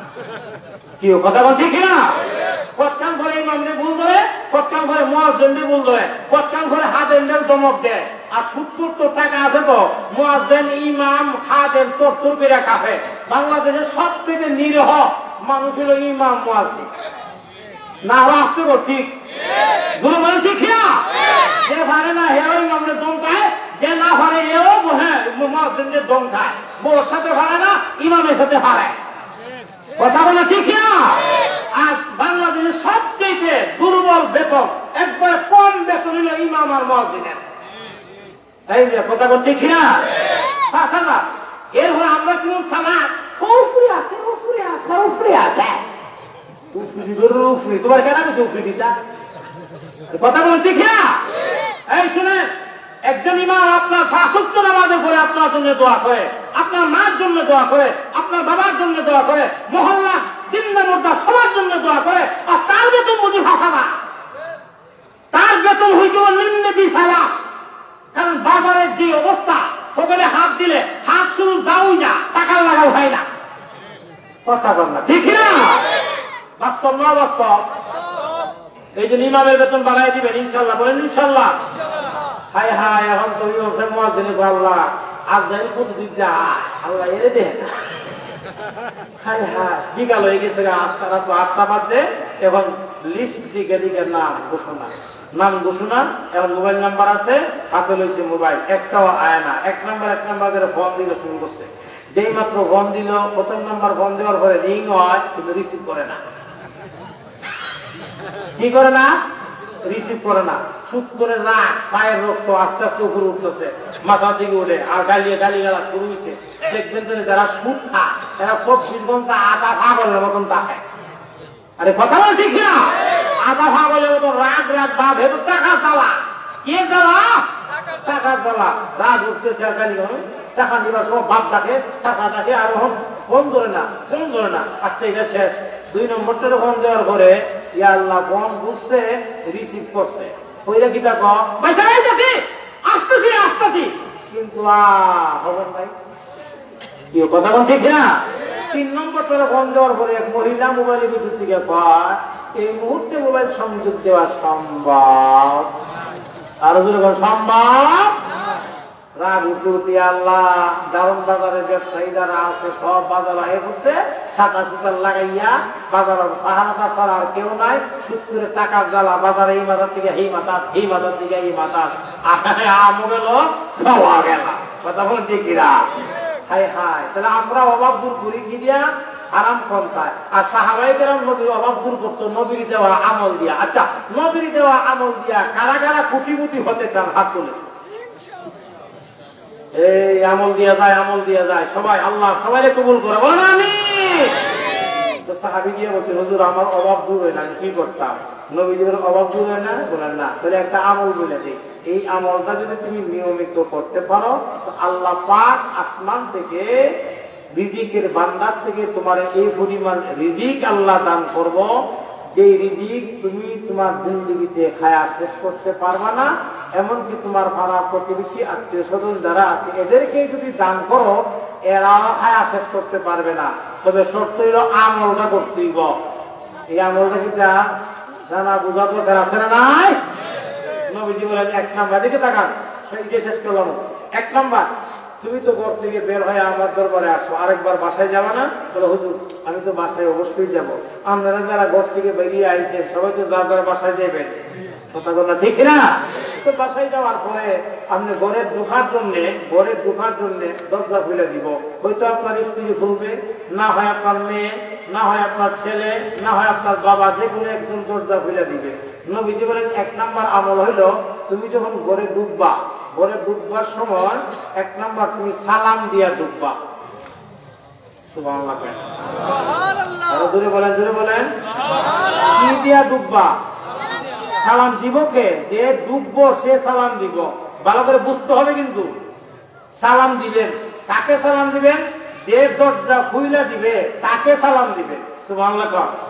কি কথা বল ঠিক না? কতক্ষণ করে ইমামকে ভুল ধরে, কতক্ষণ করে মুয়াজ্জিনকে ভুল ধরে, কতক্ষণ করে হাদেনদের দমক দেয়। আর সত্তর তো টাকা আছে তো মুয়াজ্জিন ইমাম হাদেন তোর তোর করে কাফে। বাংলাদেশের সবচেয়ে নিরীহ মানুষ হলো ইমাম মুয়াজ্জিন। না আসতে বল ঠিক? গুরু বলেন ঠিক না? যে পারে না হেও ইমামের দম খায়, যে না পারে এও হ্যাঁ মুয়াজ্জিনের দম খায়। বউর সাথে পারে না, ইমামের সাথে পারে। কথা বলা ঠিক না? আজ বাংলাদেশের সবচেয়ে দুর্বল বেতন, একবার কম বেতন হলো ইমাম আর মুয়াজ্জিনের। তাই কথা বল ঠিক না? না এর হলে আমরা কেমন সালা উফরি আছে, উফরি আছে, উফরি আছে, উফরি ধরে উফরি। তোমার কেন আছে উফরি দিতা? কথা বল ঠিক না? এই শুনে, একজন ইমাম আপনার পাঁচ ওয়াক্ত নামাজের পরে আপনার জন্য দোয়া করে, আপনার মার জন্য দোয়া করে, আপনার বাবার জন্য দোয়া করে, মহল্লা জিন্দা মুর্দা সবার জন্য দোয়া করে, আর তার বেতন বুঝি ভাষা না, তার বেতন হইতে নিম্ন বিশ হাজার। কারণ বাজারের যে অবস্থা, সকলে হাত দিলে হাত শুরু যাও যা, টাকা লাগাও হয় না। কথা বল না ঠিক না? বাস্তব না বাস্তব? এই যে ইমামের বেতন বাড়াই দিবেন ইনশাল্লাহ, বলেন ইনশাল্লাহ। হায় হায়, এখন তো মুয়াজ্জিন আল্লাহ আজ জানি প্রতিদিন যায়, আল্লাহ এরে দেন। হায় হায়, বিকাল হয়ে গেছে, আটটা রাত আটটা বাজে, এখন লিস্ট দিকে দিকে নাম ঘোষণা, নাম ঘোষণা। এখন মোবাইল নাম্বার আছে, হাতে লইছে মোবাইল, একটাও আয় না। এক নাম্বার এক নাম্বার করে ফোন দিলে শুরু করছে। যেই মাত্র ফোন দিল, প্রথম নাম্বার ফোন দেওয়ার পরে রিং হয়, কিন্তু রিসিভ করে না। কি করে না? রিসিভ করে না। সুদ করে রাগ, পায়ের রক্ত আস্তে আস্তে উপরে উঠতেছে, মাথার দিকে উঠে, আর গালিয়ে গালি গালা শুরু হয়েছে। দেখবেন যারা সুদ খায় তারা চব্বিশ ঘন্টা আধা পাগলের মতন তাকায়। আরে কথা বল ঠিক না? আধা পাগলের মতন রাগ রাগ ভাব, হেতু টাকা চালা। কে চালা? টাকা বলা রাত উঠতেছে আর গালি টাকা নিবার সব বাপ ডাকে চাষা ডাকে আর ফোন ধরে না ফোন ধরে না। আচ্ছা এটা শেষ। দুই নম্বরটার ফোন দেওয়ার পরে ইয়া আল্লাহ ফোন বুঝছে রিসিভ করছে ওইটা কি টাকা পয়সা আইতাছি আসতেছি আসতেছি কিন্তু আ খবর নাই কি কথা কোন ঠিক না। তিন নম্বরটার ফোন দেওয়ার পরে এক মহিলা মোবাইলের ভিতর থেকে কয় এই মুহূর্তে মোবাইল সংযোগ দেওয়া সম্ভব আরো দূরে সম্ভব। রাগ উঠতে আল্লাহ দারুন বাজারের ব্যবসায়ী যারা আছে সব বাজার আয়ে বসে ছাতা সুতার লাগাইয়া বাজার পাহাড়া ছাড়া আর কেউ নাই সুদ করে টাকার জ্বালা বাজারে এই মাথার থেকে এই মাথা এই মাথার থেকে এই মাথা আমু গেল সব গেল কথা বলেন ঠিকিরা। হাই হাই তাহলে আমরা অভাব দূর করি কি দিয়া আরাম পন্থায় আর সাহাবাই কেরাম নবীর অভাব দূর করতো নবীর দেওয়া আমল দিয়া। আচ্ছা নবীর দেওয়া আমল দিয়া কারা কারা কোটিপতি হতে চান হাত তুলে এই আমল দিয়া যায় আমল দিয়া যায় সবাই আল্লাহ সবাই কবুল করে বলেন আমিন। তো সাহাবী গিয়ে বলছে হুজুর আমার অভাব দূর হয় না আমি কি করতাম নবীদের অভাব দূর হয় না বলেন না তাহলে একটা আমল বলে দিই এই আমলটা যদি তুমি নিয়মিত করতে পারো তো আল্লাহ পাক আসমান থেকে রিজিকের ভান্ডার থেকে তোমার এই পরিমাণ রিজিক আল্লাহ দান করব যে রিজিক তুমি তোমার জিন্দেগিতে খায়া শেষ করতে পারবা না। এমনকি তোমার পাড়া প্রতিবেশী আত্মীয় স্বজন যারা আছে এদেরকে যদি দান করো এরাও খায়া শেষ করতে পারবে না। তবে শর্ত হইল আমলটা করতেই গ এই আমলটা কিটা জানা বোঝা দরকার আছে না নাই। নবীজি বলেন এক নাম্বার দিকে তাকান সেই যে শেষ করলাম এক নাম্বার তুমি তো ঘর থেকে বের হয়ে আমার দরবারে আসো আরেকবার বাসায় যাবা না বলে হুজুর আমি তো বাসায় অবশ্যই যাবো। আপনারা যারা ঘর থেকে বেরিয়ে আইছেন সবাই তো যার যার বাসায় যাবেন কথা বলা ঠিক না। তো বাসায় যাওয়ার পরে আপনি ঘরের ঢোকার জন্য ঘরের ঢোকার জন্য দরজা খুলে দিব হয়তো আপনার স্ত্রী খুলবে না হয় আপনার মেয়ে না হয় আপনার ছেলে না হয় আপনার বাবা যে কোনো একজন দরজা খুলে দিবে। নবীজি বলেন এক নাম্বার আমল হইল তুমি যখন ঘরে ঢুকবা ঘরে ঢুকবার সময় এক নাম্বার তুমি সালাম দিয়া ঢুকবা। সুবহানাল্লাহ আরো জোরে বলেন জোরে বলেন কি দিয়া ঢুকবা সালাম দিব কে যে ডুববো সে সালাম দিব ভালো করে বুঝতে হবে কিন্তু সালাম দিবেন কাকে সালাম দিবেন যে দরজা খুইলা দিবে তাকে সালাম দিবেন। সুবহানাল্লাহ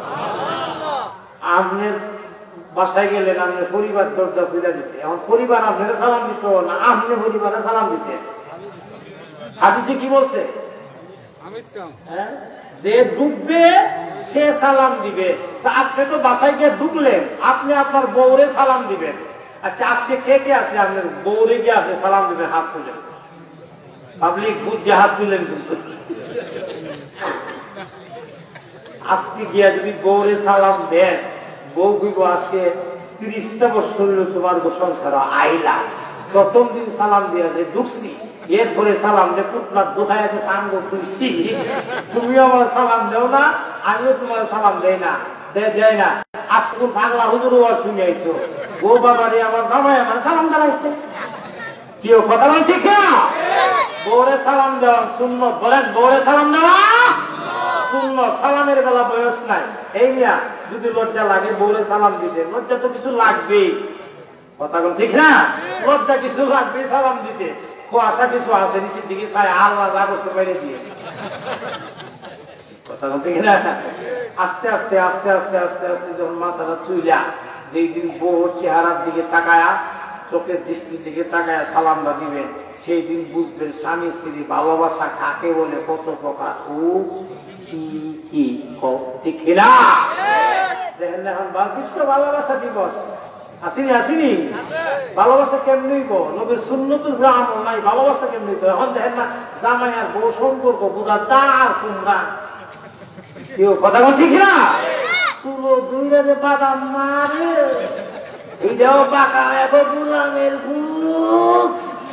আপনার বাসায় গেলেন আপনার পরিবার দরজা খুইলা দিছে এখন পরিবার আপনার সালাম দিত না আপনি পরিবারে সালাম দিতেন। হাদিসে কি বলছে যে ডুববে সে সালাম দিবে। তা আপনি তো বাসায় গিয়ে ডুবলেন আপনি আপনার বউরে সালাম দিবেন। আচ্ছা আজকে কে কে আছে আপনার বউরে গিয়ে আপনি সালাম দিবেন হাত তুলেন পাবলিক বুঝে হাত তুলেন কিন্তু আজকে গিয়া যদি বউরে সালাম দেন বউ বিব আজকে তিরিশটা বছর তোমার সংসার আইলা প্রথম দিন সালাম দিয়া যে ঢুকছি এরপরে সালাম দে পুতলার দোকায় যে সান করছি তুমিও আমার সালাম দেও না আমিও তোমার সালাম দেই না দেয় না আজকে বাংলা হুজুরও শুনে আইছো বউ বাবারে আমার জামাই আমার সালাম জানাইছে কেউ কথা বল ঠিক না। বউরে সালাম দেওয়া সুন্নত বলেন বউরে সালাম দেওয়া সুন্নত সালামের বেলা বয়স নাই এই মিয়া যদি লজ্জা লাগে বউরে সালাম দিতে লজ্জা তো কিছু লাগবেই কথা বল ঠিক না লজ্জা কিছু লাগবে সালাম দিতে কুয়াশা কিছু আছে নিচের দিকে চাই আল্লাহ রাগসে বাইরে দিয়ে কথা বল ঠিক না। আস্তে আস্তে আস্তে আস্তে আস্তে আস্তে যখন মাথাটা চুইলা যেই দিন বউর চেহারার দিকে তাকায়া চোখের দৃষ্টির দিকে তাকায়া সালামটা দিবেন সেই দিন বুঝবেন স্বামী স্ত্রী ভালোবাসা কাকে বলে কত প্রকার ও কি কি ঠিক না। দেখেন এখন বিশ্ব ভালোবাসা দিবস আসিনি আসিনি ভালোবাসা কেমনি নবীর সুন্নতের উপরে আমল নাই ভালোবাসা কেমনি এখন দেখেন না জামাই আর বউ সম্পর্ক বোঝা তার কুমড়া কেউ কথা ঠিক না। চুলো দুই রাজে বাদাম মারে এইটাও বাঁকা এত গুলামের ভূত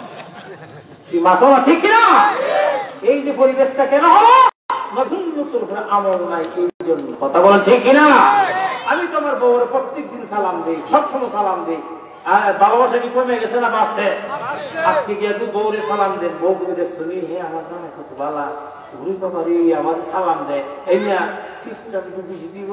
ঠিক না। এই যে পরিবেশটা কেন হলো সুন্নতের উপরে আমল নাই এই জন্য কথা বলেন ঠিক কিনা। আমি তো আমার বউরে প্রত্যেক দিন সালাম দিই সবসময় সালাম দিই ভালোবাসা কি কমে গেছে না বাড়ছে আজকে গিয়ে তুই বউরে সালাম দেন বউ গুলো শুনি হে আমার জামাই কত বালা ঘুরি বাবারি আমার সালাম দেয় এই না টিপটা বেশি দিব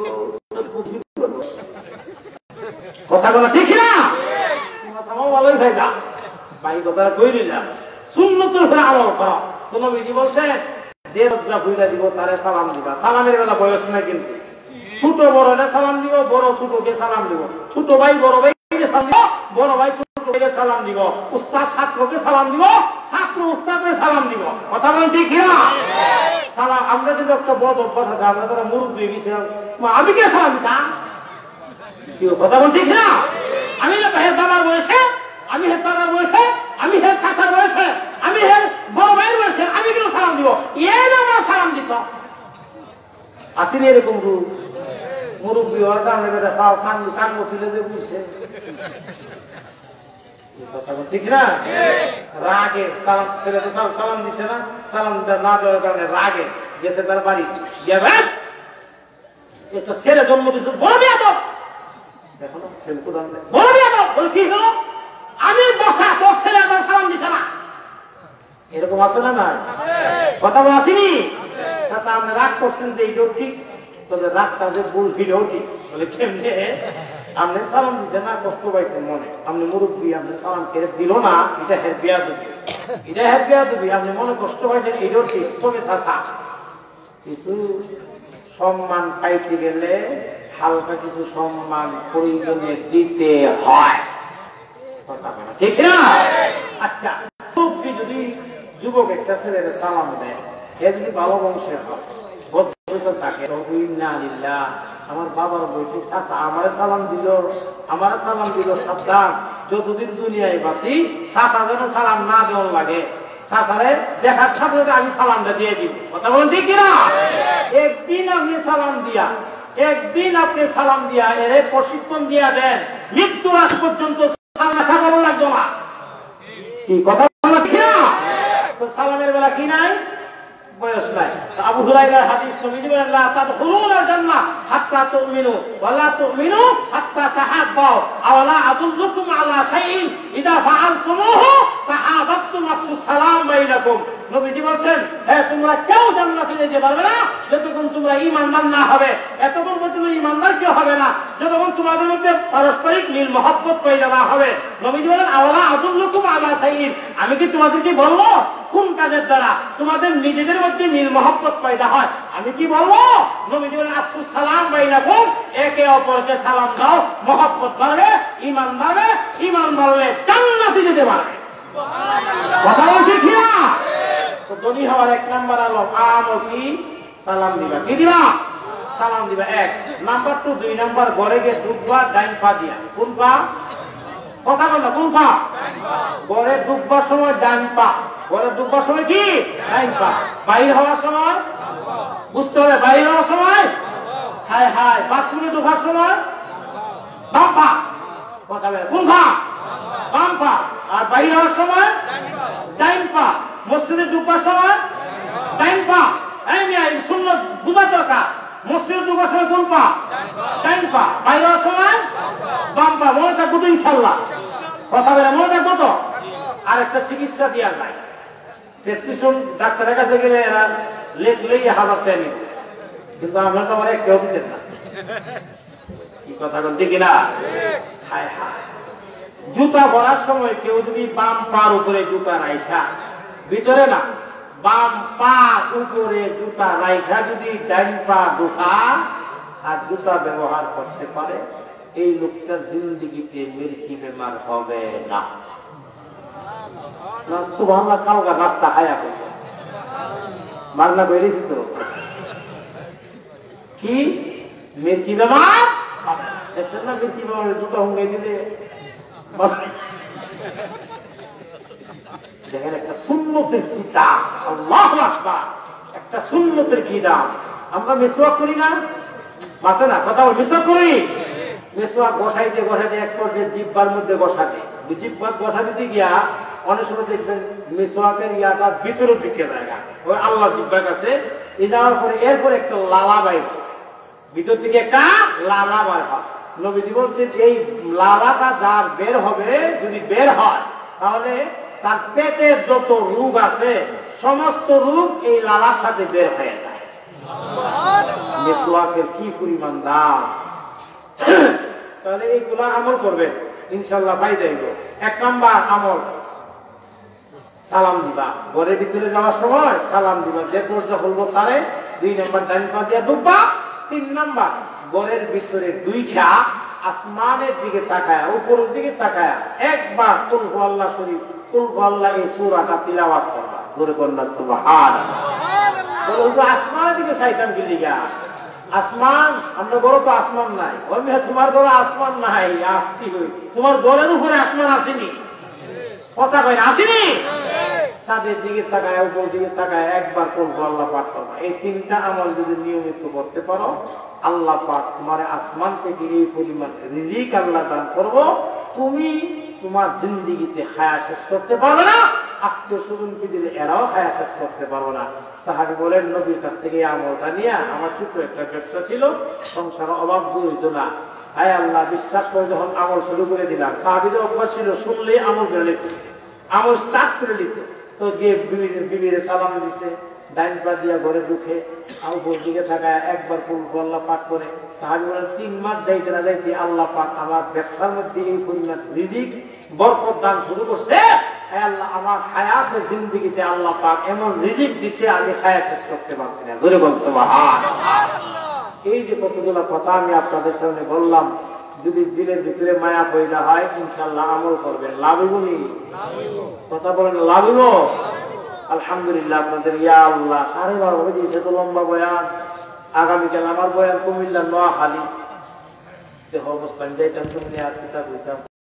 কথা বলা ঠিক না ভালোই ভাইবা ভাই কথা কই দিলাম সুন্নতের উপরে আমল করো। তো নবীজি বলছেন যে রোজা ভুইলা দিব তারে সালাম দিবা। সালামের বেলা বয়স নাই কিন্তু, ছোট বড়রে সালাম দিব, বড় ছোটকে সালাম দিব, ছোট ভাই বড় ভাইকে সালাম দিব, বড় ভাই ছোট ভাইকে সালাম দিব, উস্তাদ ছাত্রকে সালাম দিব, ছাত্র উস্তাদকে সালাম দিব। কথা বলেন ঠিক না? সালাম আমরা কিন্তু একটা বদ অভ্যাস আছে, আমরা তারা মুরব্বী গেছিলাম, আমি কে সালাম দিতাম? কথা বলেন ঠিক না? আমি না হের বাবার বয়সে, আমি হের দাদার বয়সে, আমি হের চাচার বয়সে, আমি হের বড় ভাইয়ের বয়সে আমি কেন সালাম দিব? এর আমার সালাম দিত আসিনি এরকম রূপ মুরব্বী হওয়ার কারণে বেটা সাল খান সান তুলে দিয়ে বুঝছে। ঠিক না? রাগে সালাম ছেলে তো সালাম দিছে না, সালাম না দেওয়ার কারণে রাগে গেছে তার বাড়ি গেবেন একটা ছেলে জন্ম দিচ্ছে বড় বিয়াদব। দেখো না বড় বিয়াদব বলে কি হলো? আমি বসা তোর ছেলে আমার সালাম দিছে না। এরকম আছে না? না কথা বলে আসিনি? আচ্ছা আপনি রাগ করছেন যে এইটাও ঠিক, তবে রাগটা যে ভুল ভিডিও ঠিক বলে কেমনে? আপনি সালাম দিছে না, কষ্ট পাইছেন মনে, আপনি মুরব্বী, আপনি সালাম কেড়ে দিল না, এটা হের বিয়া দিবি, এটা হের বিয়া দিবি, আপনি মনে কষ্ট পাইছেন এইটাও ঠিক। তবে চাষা কিছু সম্মান পাইতে গেলে হালকা কিছু সম্মান প্রয়োজনে দিতে হয়। ঠিক না? আচ্ছা যদি যুবক একটা ছেলের সালাম দেয়, এ যদি ভালো বংশের হয়, থাকে, আমার বাবার বয়সী চাচা আমার সালাম দিল, আমার সালাম দিল, সাবধান যতদিন দুনিয়ায় বাসি চাচা যেন সালাম না দেওয়ার লাগে, চাচারে দেখার সাথে সাথে আমি সালামটা দিয়ে দিব। কথা বলেন ঠিক না? একদিন আপনি সালাম দিয়া, একদিন আপনি সালাম দিয়া এর প্রশিক্ষণ দিয়া দেন, মৃত্যুর আগ পর্যন্ত সালাম লাগবে না। কি কথা বলা ঠিক না? সালামের বেলা কি নাই, বয়স নাই। আবু হুরায়রার হাদিস, নবীজি বলেন লা তাদখুলুনাল জান্নাহ হাত্তা তুমিনু ওয়া লা তুমিনু হাত্তা তাহাব্বু আও লা আদুল্লুকুম আলা শাইইন ইযা ফাআলতুমুহু তাহাবাবতুম আফসুস সালাম বাইনাকুম। নবীজি বলেন হ্যাঁ তোমরা কেউ জান্নাতে যেতে পারবে না যতক্ষণ তোমরা ঈমানদার না হবে। এতক্ষণ পর্যন্ত ঈমানদার কেউ হবে না যতক্ষণ তোমাদের মধ্যে পারস্পরিক মিল মহব্বত পয়দা না হবে। নবীজি বলেন আও লা আদুল্লুকুম আলা শাইইন, আমি কি তোমাদেরকে বলবো কোন কাজের দ্বারা তোমাদের নিজেদের মধ্যে মিল মহব্বত পয়দা হয়? আমি কি বলবো? নবীজি বলেন আফসুস সালাম বাইনাকুম, একে অপরকে সালাম দাও, মহব্বত বাড়বে, ঈমান বাড়বে, ঈমান বাড়লে জান্নাতে যেতে পারবে। সুবহানাল্লাহ। কথা বলছি কি না? তো ধনী হওয়ার এক নাম্বার আলো আমল কি? সালাম দিবা। কি দিবা? সালাম দিবা। এক নাম্বার টু, দুই নাম্বার ঘরে গিয়ে ঢুকবা ডাইন পা দিয়া। কোন পা? কথা বল না, কোন পা? ঘরে ঢুকবার সময় ডান পা, ঘরে ঢুকবার সময় কি? ডাইন পা। বাইরে হওয়ার সময় বুঝতে হবে, বাইরে হওয়ার সময় হায় হায়, বাথরুমে ঢোকার সময় বাম পা। কথা বলে কোন পা? বাম পা। আর বাইরে হওয়ার সময় ডাইন পা। মসজিদে ঢুকবার সময় ডাইন পা। এই মিয়া সুন্নাত বুঝা দরকার। মসজিদে ঢুকবার সময় কোন পা? ডাইন পা। বাইরে হওয়ার সময় বাম পা। মনে থাকবো তো ইনশাআল্লাহ? কথা বলে মনে থাকবো তো? আর একটা চিকিৎসা দেওয়ার নাই, প্রেসক্রিপশন ডাক্তারের কাছে গেলে এরা লেখলেই হাজার টাকা নিত, কিন্তু আমরা তো আমার কেউ দিতেন না। কি কথা বলতে কিনা? হায় হায়, জুতা পরার সময় কেউ যদি বাম পার উপরে জুতা রাইখা, ভিতরে না বাম পা উপরে জুতা রাইখা যদি ডাইন পা ঢোকা আর জুতা ব্যবহার করতে পারে, এই লোকটার জিন্দিগিতে মির্কি বেমার হবে না। সুবহানাল্লাহ, কালকা রাস্তা হায়া করবে মাগনা বেরিয়েছি তো কি মির্কি বেমার এসে না? মির্কি বেমারের জুতা হুঙ্গাই দিলে দেখেন একটা সুন্নতের কি দাম, আল্লাহু আকবার, একটা সুন্নতের কি দাম। আমরা মিসওয়াক করি না মাথা না, কথা বল, মিসওয়াক করি। মিসওয়াক বসাইতে বসাইতে এক পর্যায়ে জিহ্বার মধ্যে বসাতে, জিহ্বার বসা দিতে গিয়া অনেক সময় দেখবেন মিসওয়াকের ইয়াটা ভিতরে ঢুকে জায়গা, ওই আল্লাহ জিহ্বার কাছে এই যাওয়ার পরে এরপরে একটা লালা বাইর, ভিতর থেকে একটা লালা বাইর হয়। নবীজি বলছেন এই লালাটা যার বের হবে, যদি বের হয় তাহলে তার পেটের যত রোগ আছে সমস্ত রোগ এই লালার সাথে বের হয়ে যায়। মিসওয়াকের কি পরিমাণ দাম! তাহলে এইগুলা আমল করবে ইনশাআল্লাহ ফায়দা হইব। এক নাম্বার আমল সালাম দিবা, ঘরের ভিতরে যাওয়ার সময় সালাম দিবা, যে দরজা খুলবো তারে দুই নম্বর ডান পা দিয়ে ঢুকবা। তিন নম্বর ঘরের ভিতরে দুই খা আসমানের দিকে তাকায়, উপরের দিকে তাকায় একবার কুল হু আল্লাহ শরীফ কুল হু আল্লাহ এই সূরাটা তিলাওয়াত করবা। জোরে কন্যা সুবহানাল্লাহ। আসমানের দিকে চাইতাম কি লিগা? আসমান, আমরা বড় তো আসমান নাই। তোমার বড় আসমান নাই, আসছি তোমার বড়ের উপরে আসমান আসেনি, কথা কয় না আসেনি। ছাদের দিকে তাকায়, উপর দিকে তাকায় একবার করবো আল্লাহ পাক করবা। এই তিনটা আমল যদি নিয়মিত করতে পারো, আল্লাহ পাক তোমার আসমান থেকে এই পরিমাণ রিজিক আল্লাহ দান করবো, তুমি তোমার জিন্দিগিতে হায়া শেষ করতে পারবে না, আত্মীয় স্বজনকে দিলে এরাও হায়া শেষ করতে পারবো না। সাহাবী বলেন, নবীর কাছ থেকে আমলটা নিয়ে আমার ছোট একটা ব্যবসা ছিল, সংসার অভাব দূর হইতো না। হায় আল্লাহ বিশ্বাস করে যখন আমল শুরু করে দিলাম, সাহাবীদের অভ্যাস ছিল শুনলেই আমল করে নিত, আমল স্টার্ট করে নিত। তো গিয়ে বিবির সালাম দিছে, ডাইন পা দিয়া ঘরে ঢুকে উপর দিকে থাকায় একবার আল্লাহ পাক করে। সাহাবী বলেন, তিন মাস যাইতে না যাইতে আল্লাহ পাক আমার ব্যবসার মধ্যে এই পরিমাণ রিজিক বরকত দান শুরু করছে। আল্লাহ আমার হায়াতের জিন্দেগিতে আল্লাহ পাক এমন রিজিক দিছে, আমি হায়াত শেষ করতে পারছি না। জোরে বল সুবহানাল্লাহ। এই যে কতগুলো কথা আমি আপনাদের সামনে বললাম, যদি দিলের ভিতরে মায়া পয়দা হয়, ইনশাআল্লাহ আমল করবেন, লাভ হইব নি? কথা বলেন, লাভ হইব? আলহামদুলিল্লাহ। আপনাদের ইয়া আল্লাহ সাড়ে বারো হয়ে দিয়েছে তো লম্বা বয়ান। আগামীকাল আমার বয়ান কুমিল্লা নোয়াখালী। দেহ অবস্থান যাইতাম, তুমি আর কিতাব হইতাম।